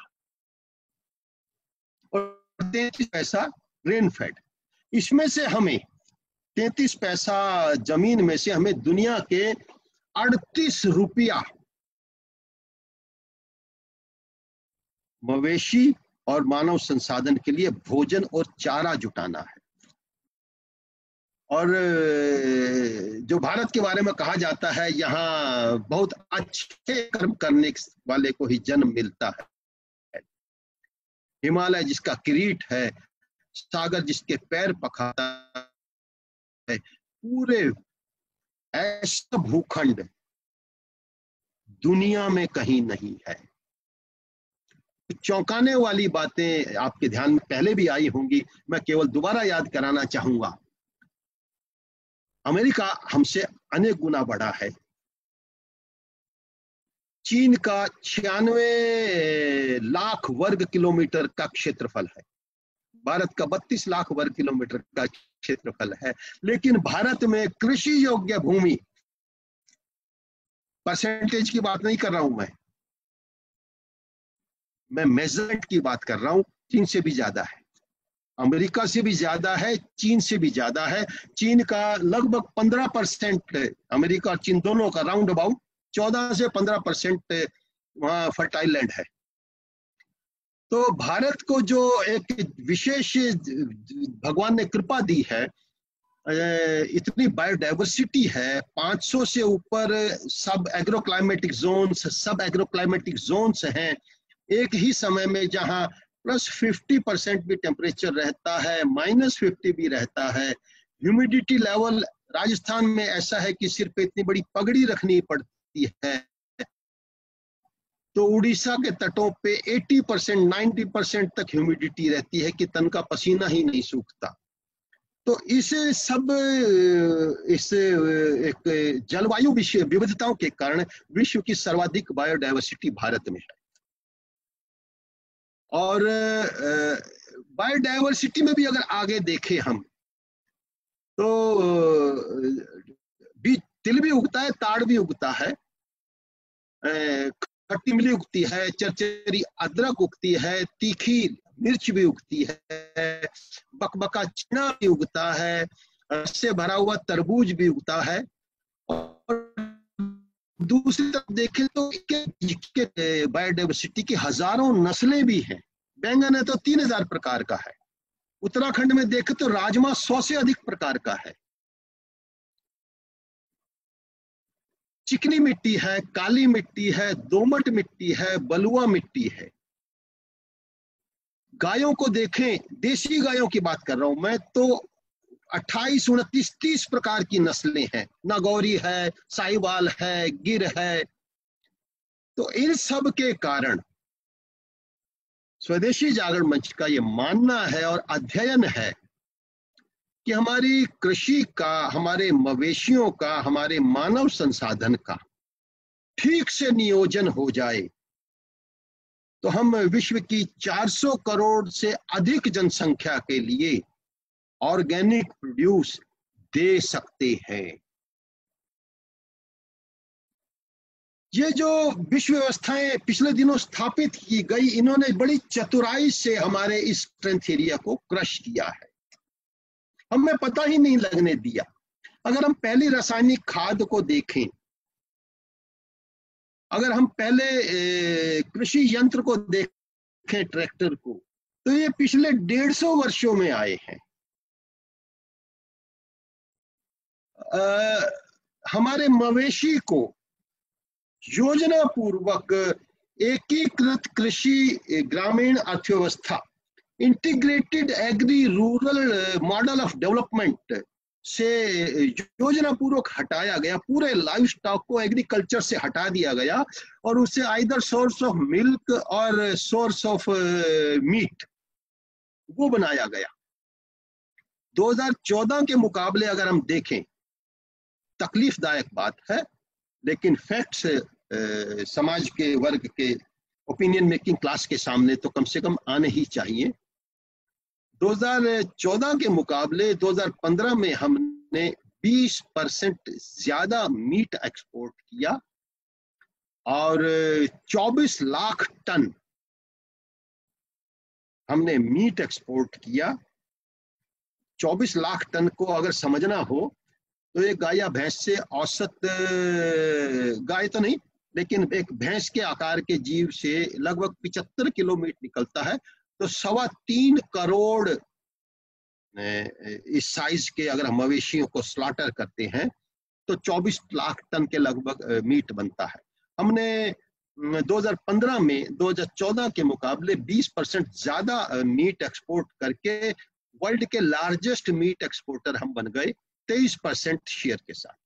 और 33 पैसा रेनफेड। इसमें से हमें 33 पैसा जमीन में से हमें दुनिया के 38 रुपया मवेशी और मानव संसाधन के लिए भोजन और चारा जुटाना है। और जो भारत के बारे में कहा जाता है, यहाँ बहुत अच्छे कर्म करने वाले को ही जन्म मिलता है। हिमालय जिसका किरीट है, सागर जिसके पैर पखाता है, पूरे ऐसा भूखंड दुनिया में कहीं नहीं है। चौंकाने वाली बातें आपके ध्यान में पहले भी आई होंगी, मैं केवल दोबारा याद कराना चाहूंगा। अमेरिका हमसे अनेक गुना बड़ा है। चीन का 96 लाख वर्ग किलोमीटर का क्षेत्रफल है, भारत का 32 लाख वर्ग किलोमीटर का क्षेत्रफल है। लेकिन भारत में कृषि योग्य भूमि, परसेंटेज की बात नहीं कर रहा हूं मैं मेजरमेंट की बात कर रहा हूं, चीन से भी ज्यादा है, अमेरिका से भी ज्यादा है, चीन से भी ज्यादा है। चीन का लगभग 15%, अमेरिका और चीन दोनों का राउंड अबाउट 14 से 15% वहां फर्टाइल लैंड है। तो भारत को जो एक विशेष भगवान ने कृपा दी है, इतनी बायोडाइवर्सिटी है, 500 से ऊपर सब एग्रोक्लाइमेटिक जोन्स हैं एक ही समय में, जहां +50% भी टेम्परेचर रहता है, -50 भी रहता है। ह्यूमिडिटी लेवल राजस्थान में ऐसा है कि सिर पे इतनी बड़ी पगड़ी रखनी पड़ती है, तो उड़ीसा के तटों पे 80% 90% तक ह्यूमिडिटी रहती है कि तन का पसीना ही नहीं सूखता। तो इसे सब इस एक जलवायु विविधताओं के कारण विश्व की सर्वाधिक बायोडाइवर्सिटी भारत में है। और बायोडाइवर्सिटी में भी अगर आगे देखें हम, तो तिल भी उगता है, ताड़ भी उगता है, खट्टी इमली उगती है, चरचरी अदरक उगती है, तीखी मिर्च भी उगती है, बकबका चना भी उगता है, रस से भरा हुआ तरबूज भी उगता है। और दूसरी तरफ देखें तो बायोडाइवर्सिटी की हजारों नस्लें भी हैं। बैंगन है तो 3000 प्रकार का है। उत्तराखंड में देखें तो राजमा 100 से अधिक प्रकार का है। चिकनी मिट्टी है, काली मिट्टी है, दोमट मिट्टी है, बलुआ मिट्टी है। गायों को देखें, देसी गायों की बात कर रहा हूं मैं, तो 28, 29, 30 प्रकार की नस्लें हैं। नागौरी है, साहिवाल है, गिर है। तो इन सब के कारण स्वदेशी जागरण मंच का ये मानना है और अध्ययन है कि हमारी कृषि का, हमारे मवेशियों का, हमारे मानव संसाधन का ठीक से नियोजन हो जाए तो हम विश्व की 400 करोड़ से अधिक जनसंख्या के लिए ऑर्गेनिक प्रोड्यूस दे सकते हैं। ये जो विश्व व्यवस्थाएं पिछले दिनों स्थापित की गई, इन्होंने बड़ी चतुराई से हमारे इस स्ट्रेंथ एरिया को क्रश किया है, हमें पता ही नहीं लगने दिया। अगर हम पहली रासायनिक खाद को देखें, अगर हम पहले कृषि यंत्र को देखें, ट्रैक्टर को, तो ये पिछले 150 वर्षों में आए हैं। हमारे मवेशी को योजना पूर्वक एकीकृत कृषि ग्रामीण अर्थव्यवस्था, integrated agri rural model of development से योजना पूर्वक हटाया गया। पूरे लाइव स्टॉक को एग्रीकल्चर से हटा दिया गया और उसे आइदर सोर्स ऑफ मिल्क और सोर्स ऑफ मीट वो बनाया गया। 2014 के मुकाबले अगर हम देखें, तकलीफदायक बात है, लेकिन फैक्ट्स समाज के वर्ग के ओपिनियन मेकिंग क्लास के सामने तो कम से कम आने ही चाहिए। 2014 के मुकाबले 2015 में हमने 20% ज्यादा मीट एक्सपोर्ट किया और 24 लाख टन हमने मीट एक्सपोर्ट किया। 24 लाख टन को अगर समझना हो तो एक गाय या भैंस से औसत, गाय तो नहीं लेकिन एक भैंस के आकार के जीव से लगभग 75 किलो मीट निकलता है। तो 3.25 करोड़ इस साइज के अगर हम मवेशियों को स्लॉटर करते हैं तो 24 लाख टन के लगभग मीट बनता है। हमने 2015 में 2014 के मुकाबले 20% ज्यादा मीट एक्सपोर्ट करके वर्ल्ड के लार्जेस्ट मीट एक्सपोर्टर हम बन गए 23% शेयर के साथ।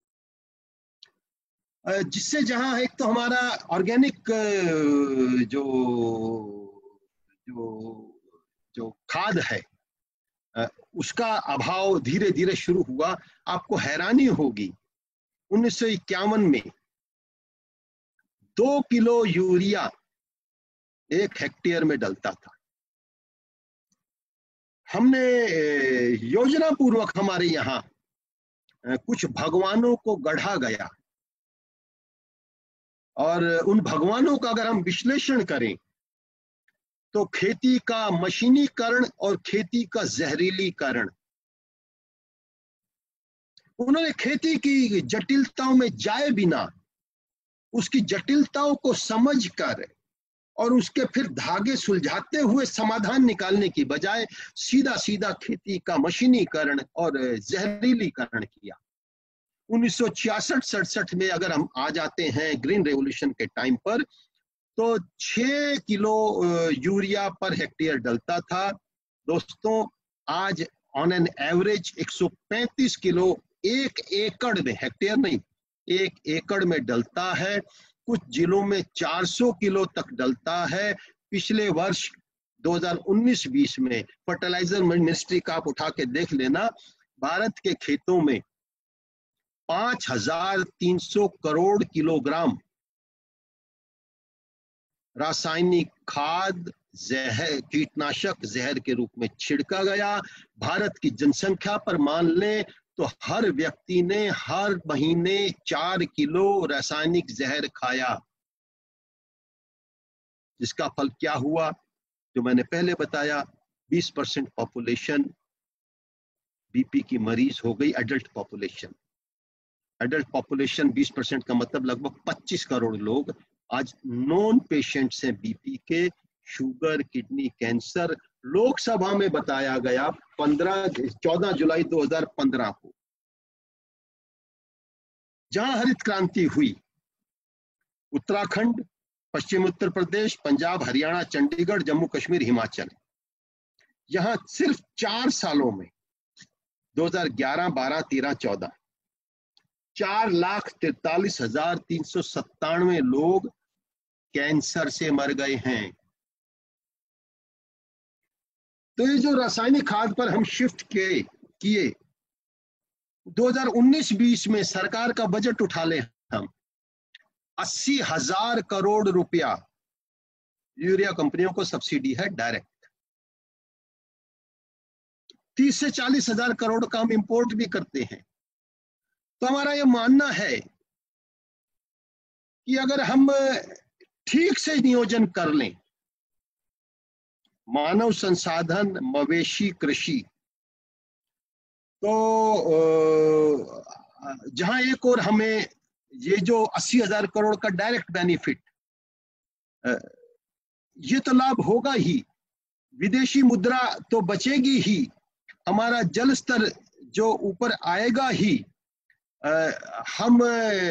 जिससे जहां एक तो हमारा ऑर्गेनिक जो जो जो खाद है उसका अभाव धीरे धीरे शुरू हुआ। आपको हैरानी होगी, 1951 में 2 किलो यूरिया 1 हेक्टेयर में डलता था। हमने योजना पूर्वक हमारे यहाँ कुछ भगवानों को गढ़ा गया और उन भगवानों का अगर हम विश्लेषण करें तो खेती का मशीनीकरण और खेती का जहरीलीकरण, उन्होंने खेती की जटिलताओं में जाए बिना उसकी जटिलताओं को समझकर और उसके फिर धागे सुलझाते हुए समाधान निकालने की बजाय सीधा सीधा खेती का मशीनीकरण और जहरीलीकरण किया। 1966-67 में अगर हम आ जाते हैं ग्रीन रेवोल्यूशन के टाइम पर, तो 6 किलो यूरिया पर हेक्टेयर डलता था। दोस्तों आज ऑन एन एवरेज 135 किलो 1 एकड़ में, हेक्टेयर नहीं 1 एकड़ में डलता है। कुछ जिलों में 400 किलो तक डलता है। पिछले वर्ष 2019-20 में फर्टिलाइजर मिनिस्ट्री का आप उठा के देख लेना, भारत के खेतों में 5300 करोड़ किलोग्राम रासायनिक खाद, जहर, कीटनाशक जहर के रूप में छिड़का गया। भारत की जनसंख्या पर मान लें तो हर व्यक्ति ने हर महीने 4 किलो रासायनिक जहर खाया, जिसका फल क्या हुआ, जो मैंने पहले बताया, 20% पॉपुलेशन बीपी की मरीज हो गई। एडल्ट पॉपुलेशन 20% का मतलब लगभग 25 करोड़ लोग आज नॉन पेशेंट्स हैं बीपी के, शुगर, किडनी कैंसर। लोकसभा में बताया गया 14 जुलाई 2015 को, जहां हरित क्रांति हुई, उत्तराखंड, पश्चिम उत्तर प्रदेश, पंजाब, हरियाणा, चंडीगढ़, जम्मू कश्मीर, हिमाचल, यहां सिर्फ 4 सालों में 2011, 12, 13, 14 4,43,397 लोग कैंसर से मर गए हैं। तो ये जो रासायनिक खाद पर हम शिफ्ट किए, किए, 2019-20 में सरकार का बजट उठा ले हम, 80,000 करोड़ रुपया यूरिया कंपनियों को सब्सिडी है डायरेक्ट। 30 से 40,000 करोड़ का हम इंपोर्ट भी करते हैं। तो हमारा ये मानना है कि अगर हम ठीक से नियोजन कर लें, मानव संसाधन, मवेशी, कृषि, तो जहां एक और हमें ये जो 80,000 करोड़ का डायरेक्ट बेनिफिट, ये तो लाभ होगा ही, विदेशी मुद्रा तो बचेगी ही, हमारा जल स्तर जो ऊपर आएगा ही, हम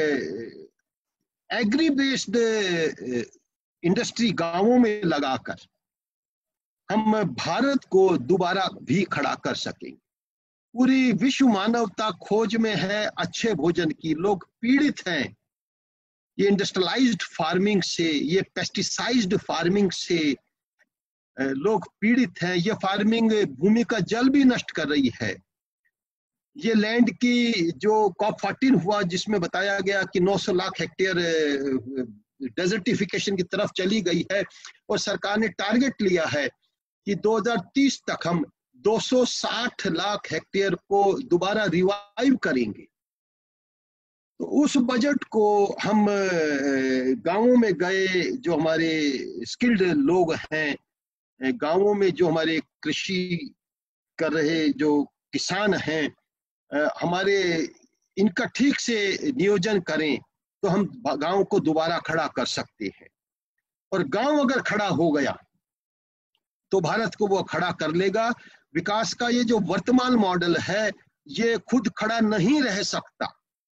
एग्री बेस्ड इंडस्ट्री गांवों में लगाकर हम भारत को दोबारा भी खड़ा कर सकेंगे। पूरी विश्व मानवता खोज में है अच्छे भोजन की, लोग पीड़ित हैं ये इंडस्ट्रियलाइज्ड फार्मिंग से, ये पेस्टिसाइज्ड फार्मिंग से लोग पीड़ित हैं। ये फार्मिंग भूमि का जल भी नष्ट कर रही है। ये लैंड की जो COP14 हुआ जिसमें बताया गया कि 900 लाख हेक्टेयर डेजर्टिफिकेशन की तरफ चली गई है, और सरकार ने टारगेट लिया है कि 2030 तक हम 260 लाख हेक्टेयर को दोबारा रिवाइव करेंगे। तो उस बजट को हम गांवों में गए, जो हमारे स्किल्ड लोग हैं, गांवों में जो हमारे कृषि कर रहे जो किसान हैं, हमारे इनका ठीक से नियोजन करें तो हम गांव को दोबारा खड़ा कर सकते हैं। और गांव अगर खड़ा हो गया तो भारत को वो खड़ा कर लेगा। विकास का ये जो वर्तमान मॉडल है ये खुद खड़ा नहीं रह सकता,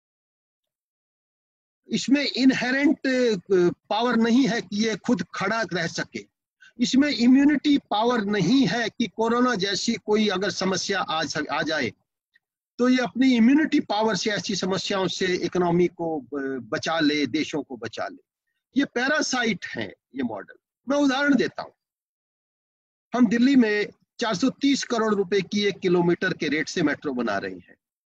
इसमें इनहेरेंट पावर नहीं है कि ये खुद खड़ा रह सके, इसमें इम्यूनिटी पावर नहीं है कि कोरोना जैसी कोई अगर समस्या आ जाए तो ये अपनी इम्यूनिटी पावर से ऐसी समस्याओं से इकोनॉमी को बचा ले, देशों को बचा ले। ये पैरासाइट है ये मॉडल। मैं उदाहरण देता हूं, हम दिल्ली में 430 करोड़ रुपए की 1 किलोमीटर के रेट से मेट्रो बना रहे हैं।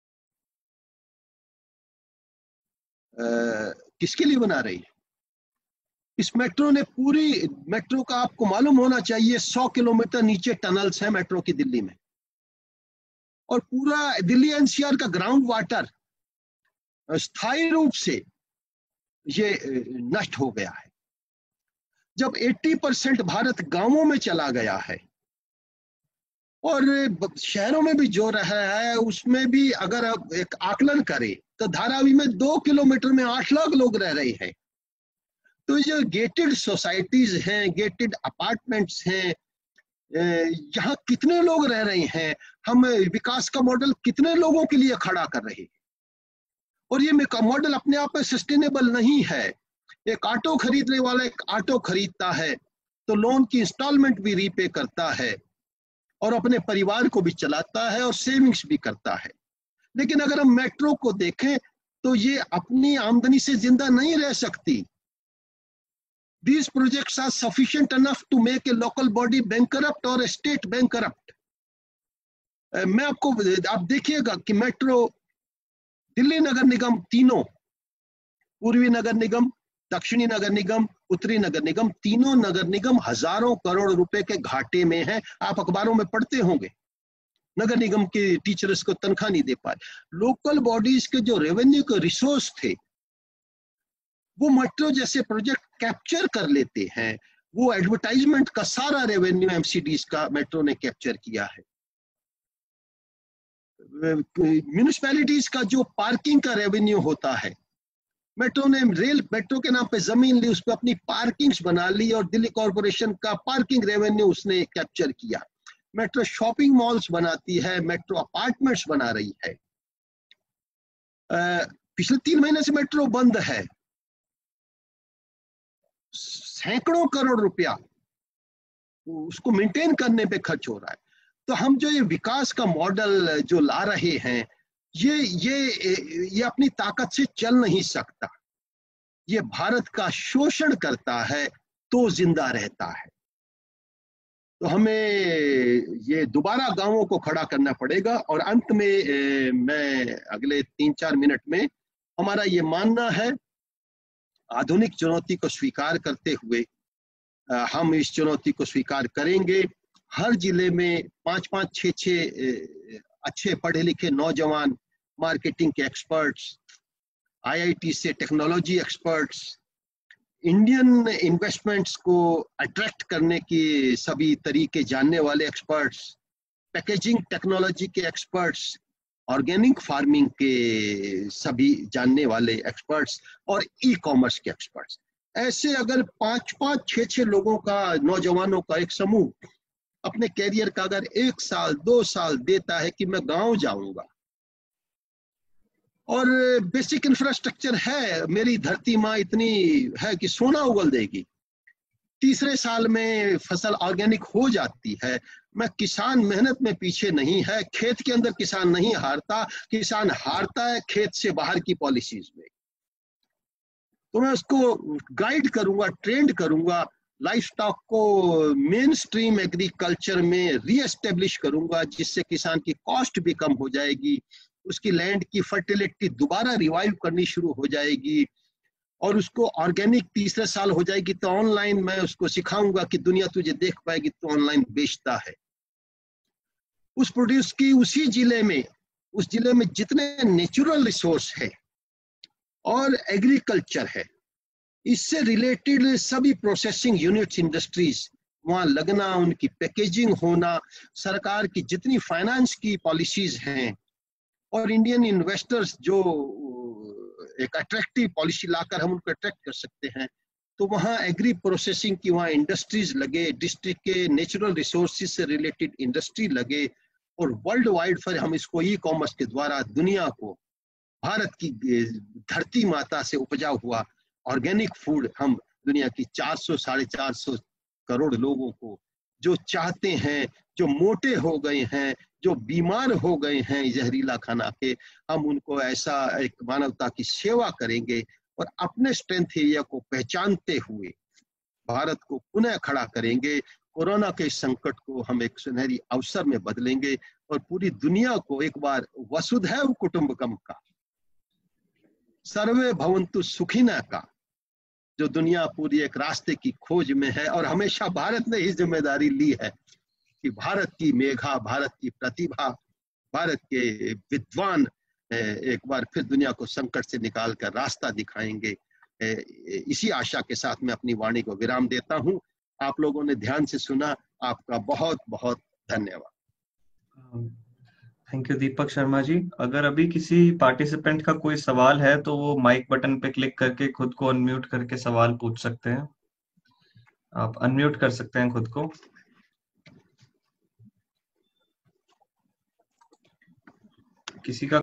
किसके लिए बना रही है? इस मेट्रो ने पूरी मेट्रो का आपको मालूम होना चाहिए 100 किलोमीटर नीचे टनल्स हैं मेट्रो की दिल्ली में, और पूरा दिल्ली एनसीआर का ग्राउंड वाटर स्थायी रूप से ये नष्ट हो गया है। जब 80% भारत गांवों में चला गया है और शहरों में भी जो रहा है उसमें भी अगर आप एक आकलन करें तो धारावी में 2 किलोमीटर में 8 लाख लोग रह रहे हैं। तो ये गेटेड सोसाइटीज हैं, गेटेड अपार्टमेंट्स हैं, यहाँ कितने लोग रह रहे हैं, हम विकास का मॉडल कितने लोगों के लिए खड़ा कर रहे हैं। और ये मॉडल अपने आप में सस्टेनेबल नहीं है। एक ऑटो खरीदने वाला एक ऑटो खरीदता है तो लोन की इंस्टॉलमेंट भी रीपे करता है और अपने परिवार को भी चलाता है और सेविंग्स भी करता है। लेकिन अगर हम मेट्रो को देखें तो ये अपनी आमदनी से जिंदा नहीं रह सकती। These projects are sufficient enough to make a local body bankrupt or a state bankrupt. मैं आपको, आप देखिएगा कि मेट्रो, दिल्ली नगर निगम तीनों, पूर्वी नगर निगम, दक्षिणी नगर निगम, उत्तरी नगर निगम, तीनों नगर निगम हजारों करोड़ रुपए के घाटे में हैं। आप अखबारों में पढ़ते होंगे नगर निगम के टीचर्स को तनख्वाह नहीं दे पाए। लोकल बॉडीज के जो रेवेन्यू के रिसोर्स थे वो मेट्रो जैसे प्रोजेक्ट कैप्चर कर लेते हैं। वो एडवर्टाइजमेंट का सारा रेवेन्यू एमसीडीज का मेट्रो ने कैप्चर किया है। म्यूनिसिपैलिटीज का जो पार्किंग का रेवेन्यू होता है, मेट्रो ने मेट्रो के नाम पे जमीन ली, उस पर अपनी पार्किंग्स बना ली और दिल्ली कॉर्पोरेशन का पार्किंग रेवेन्यू उसने कैप्चर किया। मेट्रो शॉपिंग मॉल्स बनाती है, मेट्रो अपार्टमेंट्स बना रही है। पिछले 3 महीने से मेट्रो बंद है। सैकड़ों करोड़ रुपया उसको मेंटेन करने पे खर्च हो रहा है। तो हम जो ये विकास का मॉडल जो ला रहे हैं ये अपनी ताकत से चल नहीं सकता। ये भारत का शोषण करता है तो जिंदा रहता है। तो हमें ये दोबारा गांवों को खड़ा करना पड़ेगा। और अंत में मैं अगले 3-4 मिनट में, हमारा ये मानना है, आधुनिक चुनौती को स्वीकार करते हुए हम इस चुनौती को स्वीकार करेंगे। हर जिले में 5-5, 6-6 अच्छे पढ़े लिखे नौजवान, मार्केटिंग के एक्सपर्ट्स, आईआईटी से टेक्नोलॉजी एक्सपर्ट्स, इंडियन इन्वेस्टमेंट्स को अट्रैक्ट करने की सभी तरीके जानने वाले एक्सपर्ट्स, पैकेजिंग टेक्नोलॉजी के एक्सपर्ट्स, ऑर्गेनिक फार्मिंग के सभी जानने वाले एक्सपर्ट्स और ई कॉमर्स के एक्सपर्ट्स। ऐसे अगर 5-5, 6-6 लोगों का, नौजवानों का एक समूह अपने कैरियर का अगर 1 साल 2 साल देता है कि मैं गांव जाऊंगा और बेसिक इंफ्रास्ट्रक्चर है, मेरी धरती माँ इतनी है कि सोना उगल देगी, तीसरे साल में फसल ऑर्गेनिक हो जाती है, मैं किसान मेहनत में पीछे नहीं है, खेत के अंदर किसान नहीं हारता, किसान हारता है खेत से बाहर की पॉलिसीज में। तो मैं उसको गाइड करूंगा, ट्रेंड करूंगा, लाइफ स्टॉक को मेन स्ट्रीम एग्रीकल्चर में रीएस्टेब्लिश करूंगा, जिससे किसान की कॉस्ट भी कम हो जाएगी, उसकी लैंड की फर्टिलिटी दोबारा रिवाइव करनी शुरू हो जाएगी और उसको ऑर्गेनिक तीसरे साल हो जाएगी। तो ऑनलाइन मैं उसको सिखाऊंगा कि दुनिया तुझे देख पाएगी, तो ऑनलाइन बेचता है। उस प्रोड्यूस की उसी जिले में, उस जिले में जितने नेचुरल रिसोर्स है और एग्रीकल्चर है, इससे रिलेटेड सभी प्रोसेसिंग यूनिट्स, इंडस्ट्रीज वहां लगना, उनकी पैकेजिंग होना, सरकार की जितनी फाइनेंस की पॉलिसीज हैं और इंडियन इन्वेस्टर्स जो एक अट्रैक्टिव पॉलिसी लाकर हम उनको अट्रैक्ट कर सकते हैं, तो वहाँ एग्री प्रोसेसिंग की वहाँ इंडस्ट्रीज लगे, डिस्ट्रिक्ट के नेचुरल रिसोर्सेज से रिलेटेड इंडस्ट्री लगे और वर्ल्ड वाइड फिर हम इसको ई कॉमर्स के द्वारा दुनिया को, भारत की धरती माता से उपजा हुआ ऑर्गेनिक फूड हम दुनिया की 400-450 करोड़ लोगों को, जो चाहते हैं, जो मोटे हो गए हैं, जो बीमार हो गए हैं जहरीला खाना के, हम उनको ऐसा एक मानवता की सेवा करेंगे और अपने स्ट्रेंथ एरिया को पहचानते हुए भारत को पुनः खड़ा करेंगे। कोरोना के संकट को हम एक सुनहरी अवसर में बदलेंगे और पूरी दुनिया को एक बार वसुधैव कुटुंबकम का, सर्वे भवन्तु सुखिनः का, जो दुनिया पूरी एक रास्ते की खोज में है और हमेशा भारत ने ही जिम्मेदारी ली है कि भारत की मेघा, भारत की प्रतिभा, भारत के विद्वान एक बार फिर दुनिया को संकट से निकाल कर रास्ता दिखाएंगे। इसी आशा के साथ मैं अपनी वाणी को विराम देता हूं। आप लोगों ने ध्यान से सुना, आपका बहुत बहुत धन्यवाद। Thank you Deepak Sharma ji. अगर अभी किसी पार्टिसिपेंट का कोई सवाल है तो वो माइक बटन पे क्लिक करके खुद को अनम्यूट करके सवाल पूछ सकते हैं। आप अनम्यूट कर सकते हैं खुद को। किसी का